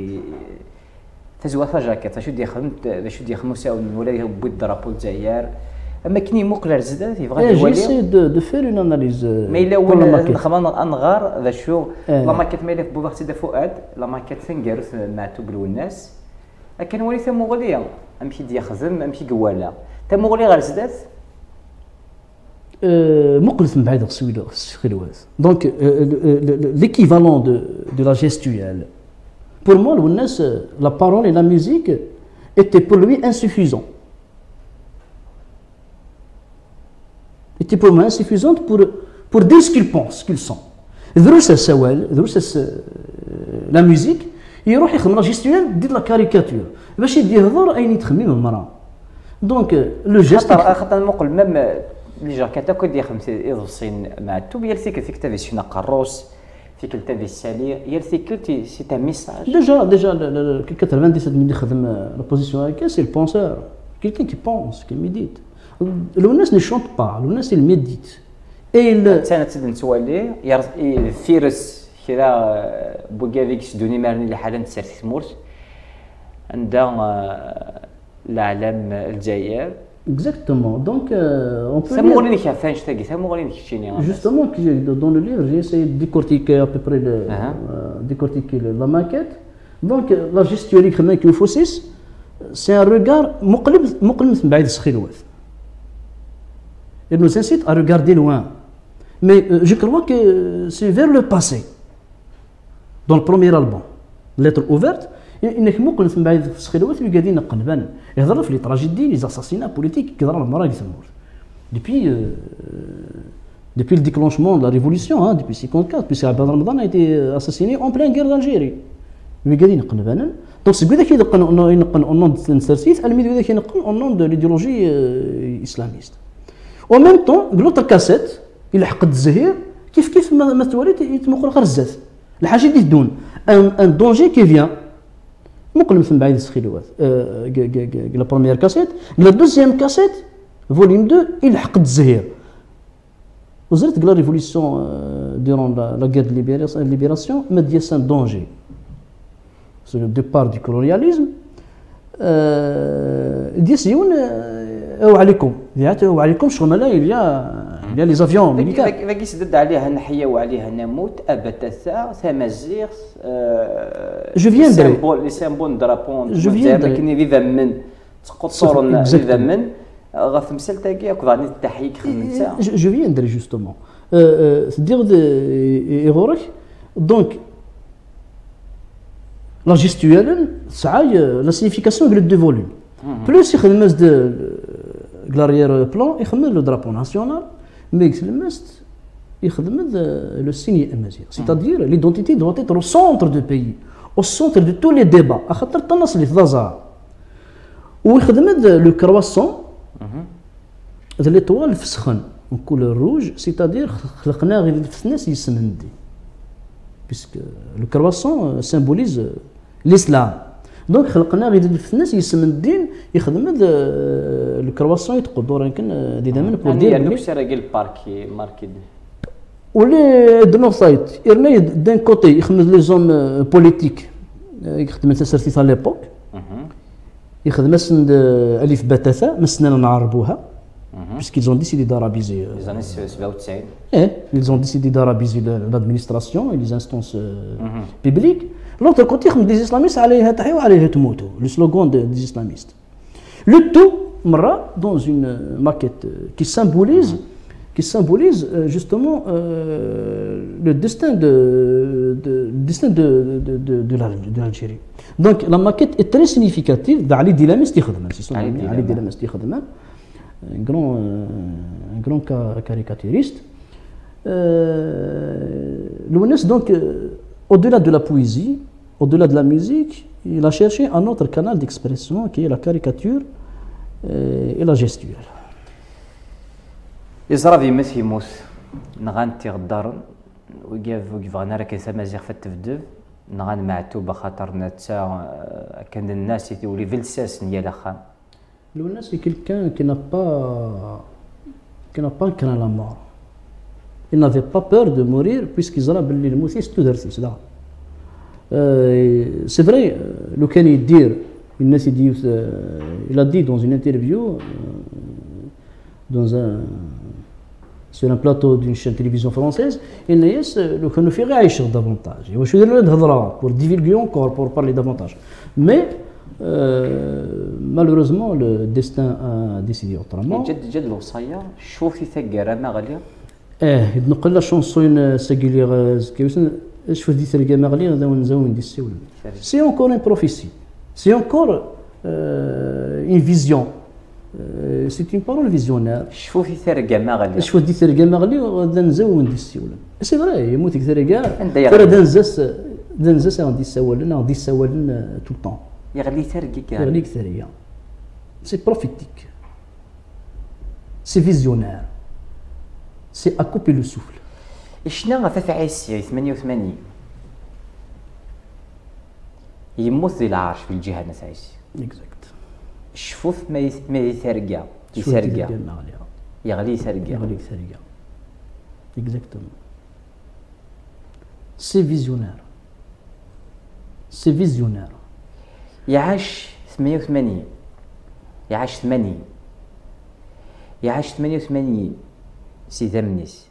تزوا فجاكيت شو دي خدمت شو دي خمسه ولا يبو الدرابو الجزائر اما كني موكل رزدات يبغى يولي جيسي دو دو فير اون اناليز ما الا ولا خمان انغار ذا شو لا ماكيت مالك بوغتي دا فؤاد لا ماكيت ثنقرث مع توبلو الناس كان ولي ثمغليه امشي دي خدم امشي قوالا ثمغلي غير زدات مقلث من بعيد غسويلو خلوات دونك ليكيفالون دو دو لا جيستويال pour moi الناس la parole et la musique étaient pour lui insuffisants était pour moi insuffisante pour pour dire ce qu'il pense ce qu'il sent دروس السوال دروس la musique يروح يخدم لا جيستويال دير لا كاريكاتور باش يدي يهضر اين يتخمم المراه دونك لو جيست خاطر نقول ميم لي جاكيتا كو دي خمسه يضصين مع التوب يلسيك في كتاب سينا قروس في كلتا دي السالي يلسيك سي تا ميساج ديجا ديجا ثمانية وثمانين ملي خدم لا بوزيسيون هكا سي البونسور quelqu'un qui pense qui médite الناس ne chante pas الناس il médite et تانا تد نتوالي فيرس كذا بوغافيك سدوني مارني لحاله نتسر في تمورت عندها العالم الجزائر exactement donc euh, on peut سموليني كيفاش تاقي سموليني كيتشيني justement dans le livre j'ai essayé de décortiquer à peu près de uh-huh. euh, décortiquer la maquette donc la gestuelle كما كيف فوسيس c'est un regard مقلب مقلب من بعيد السخيلوات il nous incite à regarder loin mais euh, je crois que c'est vers le passé dans le premier album lettre ouverte انك ممكن من بعد في السخيلوات اللي قاعدين نقلبان يهضر في لي تراجيدي لي زاساسينا بوليتيك كيهضر المراه اللي تموت ديبي depuis le déclenchement de la révolution hein, depuis cinquante-quatre puisque Abdel Ramadan a été assassiné en pleine guerre d'Algérie اللي قاعدين نقلبان دونك سي كذا كيدقن ينقن او نون دو نسرسيس الميد كذا كينقن او نون دو ليديولوجي اسلاميست و ميم طون بلوتر كاسيت يلحق الزهير كيف كيف ما تواليت يتمقر غير الزات الحاجه اللي تدون ان ان دونجي كي فيان ممكن من بعيد السخيلوات لا بروميير كاسيت لا دوزيام كاسيت فوليوم اثنين يلحق الزهير وزرت لا ريفوليسيون دورون لا غير دو ليبيراسيون ما ديال ان دونجي سو لو ديبار دو كولونياليزم ديال سيون او عليكم ديال او عليكم شغل لا يا يا لي زافيون ميليتير باقي سدد عليها نحيا وعليها نموت ابتثا ثمازيغ جو فيان دري لي سيمبول درابون جو فيان دري لكن اذا من تقطر اذا من غف مسال تاكي اكو غادي تحيك خدمتها جو فيان دري جوستومون دير يغورك دونك لا جيستويال سعاي لا سينيفيكاسيون ديال دو فوليوم بلوس يخدم د لاريير بلان يخدم لو درابو ناسيونال مي يخدمست يخدم لو سيني امازيغ سيتادير ليدونتيتي دوت اتر او سونتر دو بيي او سونتر دو تو لي ديبا خاطر الناس اللي في دازا ويخدم لو كرواسون هذا ليطوال في سخن كولور روج سيتادير خلقناه غير في الناس يسمندي بيسك لو كرواسون سيمبوليز الاسلام دونك خلقنا غير في الناس يسمن الدين يخدم لو كرواسون يتقدر يمكن دي دامن بور دير يعني دوك سراقي الباركي ماركي ولي دو سايت يرنا دان كوتي يخدم لي زوم بوليتيك يخدم تسرتي على ليبوك يخدم سند الف باتاتا مسنا نعربوها puisqu'ils ont décidé d'arabiser euh, les années سبعة وتسعين eh, ils ont décidé d'arabiser l'administration et les instances euh, mm-hmm. publiques l'autre côté comme des islamistes عليها تحيوا وعليها تموتوا le slogan de, des islamistes le tout مرة dans une maquette qui symbolise mm-hmm. qui symbolise euh, justement euh, le destin de, de le destin de de de de, de l'Algérie donc la maquette est très significative d'Ali Dilamist يخدم علي ديلامست يخدم un grand, euh, un grand caricaturiste. Euh, Lounes, donc, euh, au-delà de la poésie, au-delà de la musique, il a cherché un autre canal d'expression qui est la caricature euh, et la gestuelle. يزرى مثل يموت نغانتي غدار وقف وقف غانا راه كيسمازيغ في التفدف نغان معتوبه خاطر نتا كان الناس يولي فيلساس نيا لاخا Lounas, c'est quelqu'un qui n'a pas, qui n'a pas craint la mort. Il n'avait pas peur de mourir puisqu'il a dit le mot c'est tout d'artiste là. C'est vrai, le can dire, il, dit, il a dit dans une interview, dans un, sur un plateau d'une chaîne de télévision française, il le can nous fait réagir davantage. Il va choisir le d'hadra pour divulguer encore, pour parler davantage. Mais Euh, malheureusement le destin a décidé autrement. جد جد الوصايا شوفي ثقر ما غاليه اه نقول لا شونسون ساكيلي كيفاش شوف دي ثقر ما غاليه هذا ونزون دي السول سي انكور ان بروفيسي سي انكور اون فيزيون سي اون بارول فيزيونير شوفي ثقر ما غاليه شوف دي ثقر ما غاليه هذا نزون دي السول سي فري يموت ثقر ترى دنزس دنزس غادي يسول غادي يسول تو الطون يغلي ثرقي كاع يغلي ثريه سي بروفيتيك سي فيزيونير سي اكوبي لو سوفل شنو غفاف عيسي ثمانية وثمانين يموت ذي العرش في الجهه ناس عيسي اكزاكت الشفوف ما ما يثرقا يثرقا يغلي ثرقا يغلي ثرقا اكزاكتومون سي فيزيونير سي فيزيونير يعاش ثمانية وثمانين يعاش ثمانين يعاش ثمانية وثمانين سي ثمنيس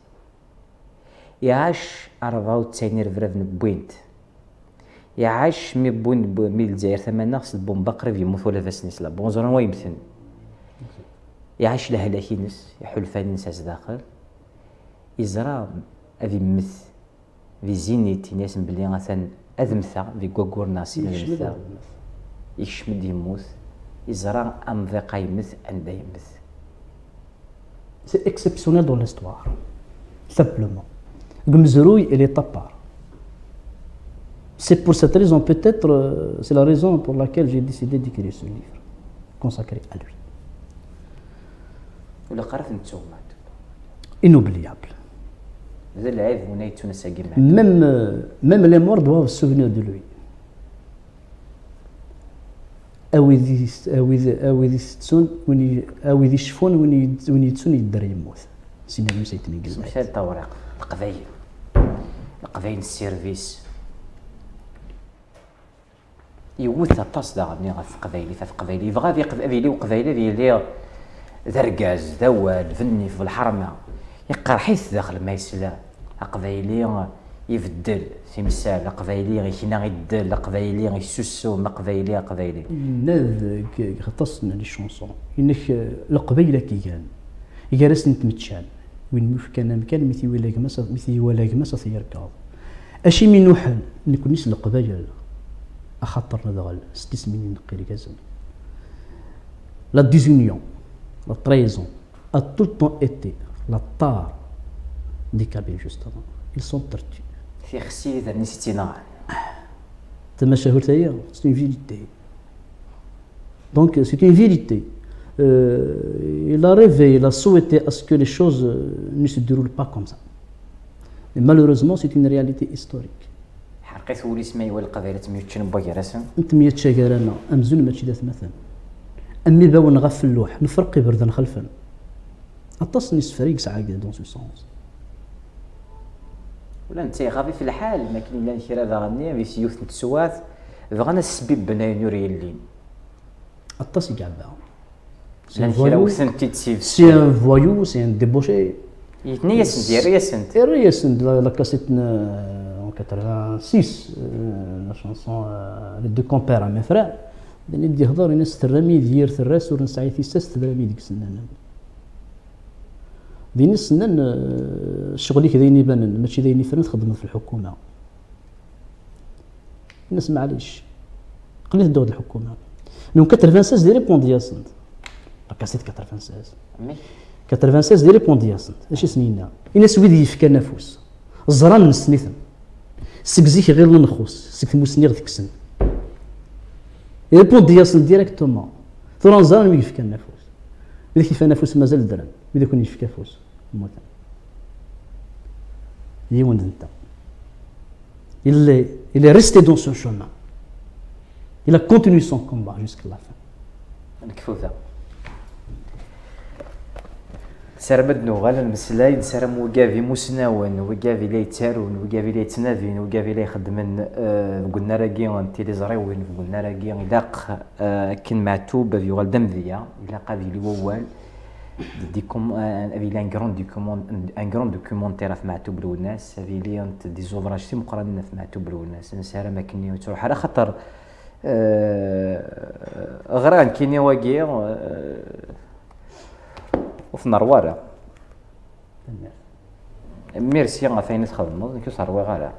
يعاش أربعة وتسعين رفرفن بوينت يعاش مي بوين مي الجزائر ثمانية ناقص البوم بقرب يموت ولا فاسنيس لا بونزران ويمثل يعاش لهلاكينس يحلفان نساس داخل يزرى أذي مث في زينيتي ناس بلي غاثان أذمثا في كوكور ناسي يشمد أذمثا هذا. يشمد يموت يزرع أمضيقا يمث عند يمث. C'est exceptionnel dans l'histoire, simplement. Gmzerouille, elle est à part. C'est pour cette raison, peut-être, euh, c'est la raison pour laquelle j'ai décidé d'écrire ce livre, consacré à lui. ولا قرف نتوما Inoubliable. هذا العيب هنا يتونس كيما Même, euh, même les morts doivent se souvenir de lui. أويدي أويدي أويدي ستون وين أويدي شفون وين وين يتسون يدار يموت. سيدنا موسى يتنقل. مشى التوريق القبايل القبايل السيرفيس يوث الطاس دا غني في قبايلي في قبايلي يبغى في قبايلي وقبايلي ديالي ذرقاز ذوال فني في الحرمه يقر حيث داخل ما يسلا قبايلي يبدل في مثال قبايلي غيكنا يدل قبايلي غيسوسو قبايلي قبايلي ناذ ختصنا لي شونسون انك القبيله كي كان يجلس نتمتشان وين مش كان مكان مثي ولا كماس مثي ولا كماس يركض اشي من نوحل نكون نسل القبايل اخطر نذغل ست سنين نقي كازم لا ديزونيون لا تريزون a tout le temps été la tare des Kabyles justement ils sont tortus. في خسي ذا نسيتينا تما شهرت هي c'est une vérité. Donc c'est une vérité. Euh, il a rêvé, il a souhaité à ce que les choses ne se déroulent pas comme ça. Mais malheureusement, c'est une réalité historique. حرقيت ولي سماي والقبائل تميتشن بوكي رسم انت مية شاكر انا امزون ماشي ذات مثلا امي باو نغف اللوح نفرق بردا خلفا اتصني سفريق ساعه دون سو سونس ولا انت غافي في الحال ما كاين لا كرا ذا غني في سيوث نتسواث بغانا السبيب بناي نوري اللين اتصي كعبا لا كرا وثنتي تسيف سي ان فويو سي ان ديبوشي يتني ياسن ديال ياسن رياسن لا كاسيتنا en quatre-vingt-six la chanson les deux compères à mes frères داني دي هضر الناس ترمي دير الراس ونسعي في ساس ترمي ديك السنان ديني السنان الشغل كذا يبان ماشي دايني فرنت خدمت في الحكومه الناس معليش قليل الدور الحكومه من quatre-vingt-seize ديري بوندياسنت لا كاسيت quatre-vingt-seize quatre-vingt-seize ديري بوندياسنت اش سنينا الناس ويدي يفكا نفوس الزران من السنيثن سكزيك غير لنخوص سك موسنيغ ديك السن يريبون دياسن ديريكتومون ثوران زران ويفكا النفوس إذا كيف نفوس مازال درن إذا كون يفكا فوس موتا يون انت il est il est resté dans son chemin il a continué son combat jusqu'à la fin نكفوثا سرمد نوغال المسلاي نسرم وقافي مسناون وقافي لي تارون وقافي لي تنافين وقافي لي خدمن قلنا راكي انتي لي زريوين قلنا راكي لاق كن معتوب في غالدم ذيا الى قافي لي ووال دي كوم افي لي ان غران دوكيومون ان غران دوكيومونتير في معتوب للناس افي لي انت دي زوفراج تي مقرن في معتوب للناس نسرم ما كني تروح على خاطر غران كيني واقي وفي نروارة ميرسي غافين تخدموا كي صاروا غالا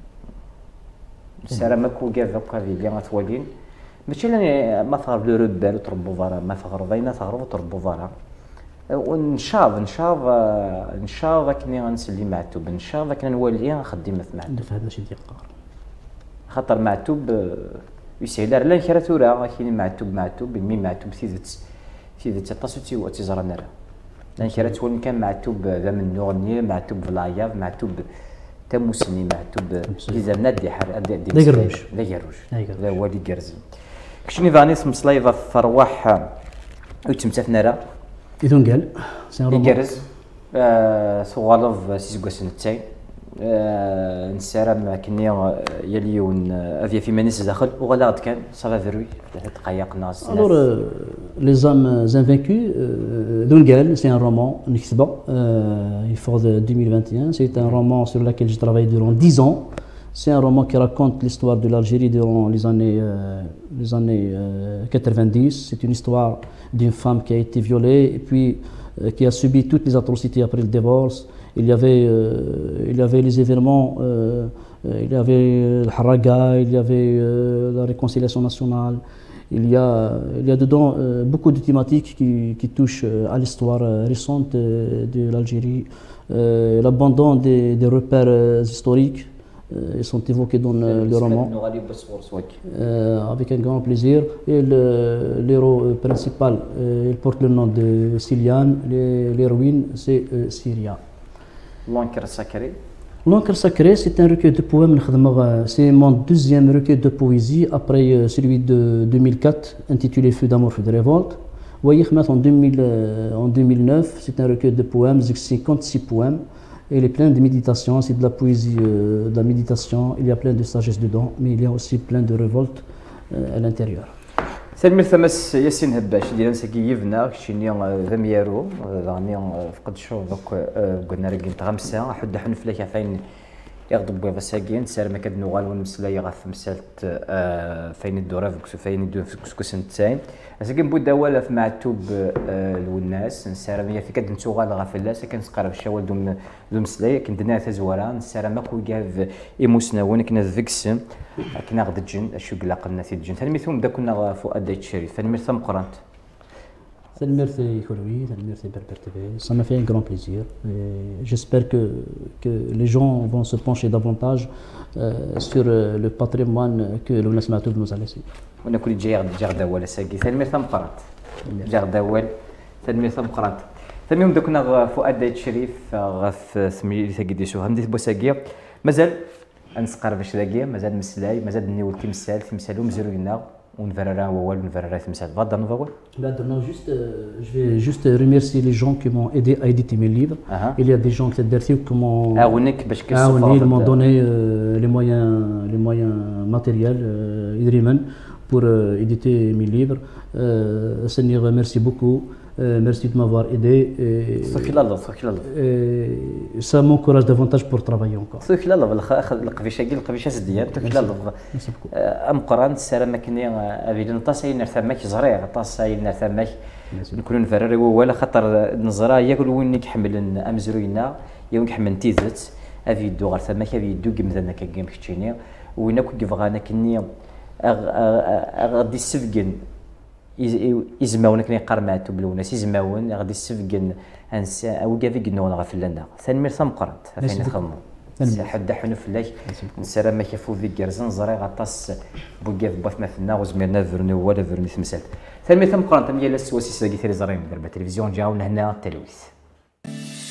السلام كو كاف هكا في لي غاتوالين ماشي لاني ما تغرب لو ربال وتربوا فارا ما تغرب بينا تغرب وتربوا فارا ونشاف نشاف نشاف كني غنسلي معتوب نشاف كنا نولي نخدم في معتوب هذا ماشي ديقار خاطر معتوب يسهل لا كرا تورا كاين معتوب معتوب مي معتوب سيدت سيدت تصوتي وتزرنا راه لان كرا تولي كان معتوب ذا من نورني معتوب فلاياف معتوب تموسني معتوب كيزا نادي حر دي دي قروش دي قروش ذا هو اللي كرزي كشني فاني اسم صلايفه في رواح وتمتفنا راه اذن قال سي رومان يكرز صغالف سيزكو سنتين نسارم كني يليون افيا في منيس داخل وغلاط كان صافا فيروي دقائق ناس alors les hommes invaincus d'Ungal c'est un roman نكتبه il faut de deux mille vingt et un c'est un roman sur lequel j'ai travaillé durant dix ans c'est un roman qui raconte l'histoire de l'Algérie durant les années les années quatre-vingt-dix c'est une histoire d'une femme qui a été violée et puis qui a subi toutes les atrocités après le divorce. Il y avait, euh, il y avait les événements euh, il y avait le Haraga, il y avait la réconciliation nationale. Il y a, il y a dedans beaucoup de thématiques qui, qui touchent à l'histoire récente de l'Algérie. L'abandon des, des repères historiques, ils sont évoqués dans le roman. Euh, avec un grand plaisir. Et l'héros principal, il porte le nom de Siliane. L'héroïne, c'est Syria. L'Ancre sacré. L'Ancre sacré, c'est un recueil de poèmes. C'est mon deuxième recueil de poésie après celui de deux mille quatre, intitulé Feu d'amour, feu de révolte. Vous voyez, en, deux mille, en deux mille neuf, c'est un recueil de poèmes, cinquante-six poèmes. Et il est plein de méditation, c'est de la poésie, euh, de la méditation. Il y a plein de sagesse dedans, mais il y a aussi plein de révolte euh, à l'intérieur. سلمي ثمس ياسين هباش ديال نسكي يفنا كشيني ذم يارو غاني فقد شوف دوك قلنا راه قلت غمسه حد حنفلك فين يغضب بيضا ساكين سار ما كدنوغال ونمسلاي غاف مسالت فين الدوره فكسو فين يدو فكسكو سنتين ساكن بود ولا في معتوب الوناس نسار ميا في كدنتوغال غاف لا ساكن سقرب الشوال دوم دوم مسلاي كندنا تزورا نسار ما كو كاف ايموسناون كنا فيكس كنا غد الجن اشو قلاقنا في الجن تلميثهم دا كنا فؤاد الشريف تلميث مقرنت. Merci Khouroui, merci Berber T V. Ça m'a fait un grand plaisir. J'espère que, que les gens vont se pencher davantage euh, sur euh, le patrimoine que l'Ounas Matoub nous a laissé. On a connu Djar Dawal, c'est qui Thelmir Thamqarat. Djar Dawal, Thelmir Thamqarat. ثاني يوم دوكنا فؤاد الشريف غاف ثمي ثقيدي شو همدي بوساقيا مازال انسقر باش لاقيه مازال مسلاي مازال نيول تمثال تمثال ومزروينا ونفررا ووال ونفررا تمثال فضل نوفا Non, juste, euh, je vais juste remercier les gens qui m'ont aidé à éditer mes livres. Uh-huh. Il y a des gens qui m'ont ah, ils m'ont donné euh, les moyens, les moyens matériels, euh, pour euh, éditer mes livres. Euh, Seigneur, merci beaucoup. Euh, merci de m'avoir aidé. Et, et ça m'encourage davantage pour travailler encore. Merci beaucoup. أم قران سارة مكني أبي نطاس أي نرثمك زريع طاس أي نرثمك نكون نفرر ولا خطر نزرا ياكل وين نحمل أمزروينا يوم نحمل تيزت أبي يدو غير ثمك أبي يدو جمدنا كجيم كتشيني وين أكو جفغانا كني غادي السفقن إزماون كني قرمات وبلوناس إزماون غادي السفقن أنسى أو جافي جنون غفلنا ثاني مرثم قرات فين خمو حد حنو فلاك نسرا ما كفو ذي كرزن زري غطاس بوكاف باث مثلنا وزميرنا فرني ولا فرني تمثال ثاني ثم قران تم يلا السواسي ساقي ثري زري من التلفزيون جاونا هنا التلويث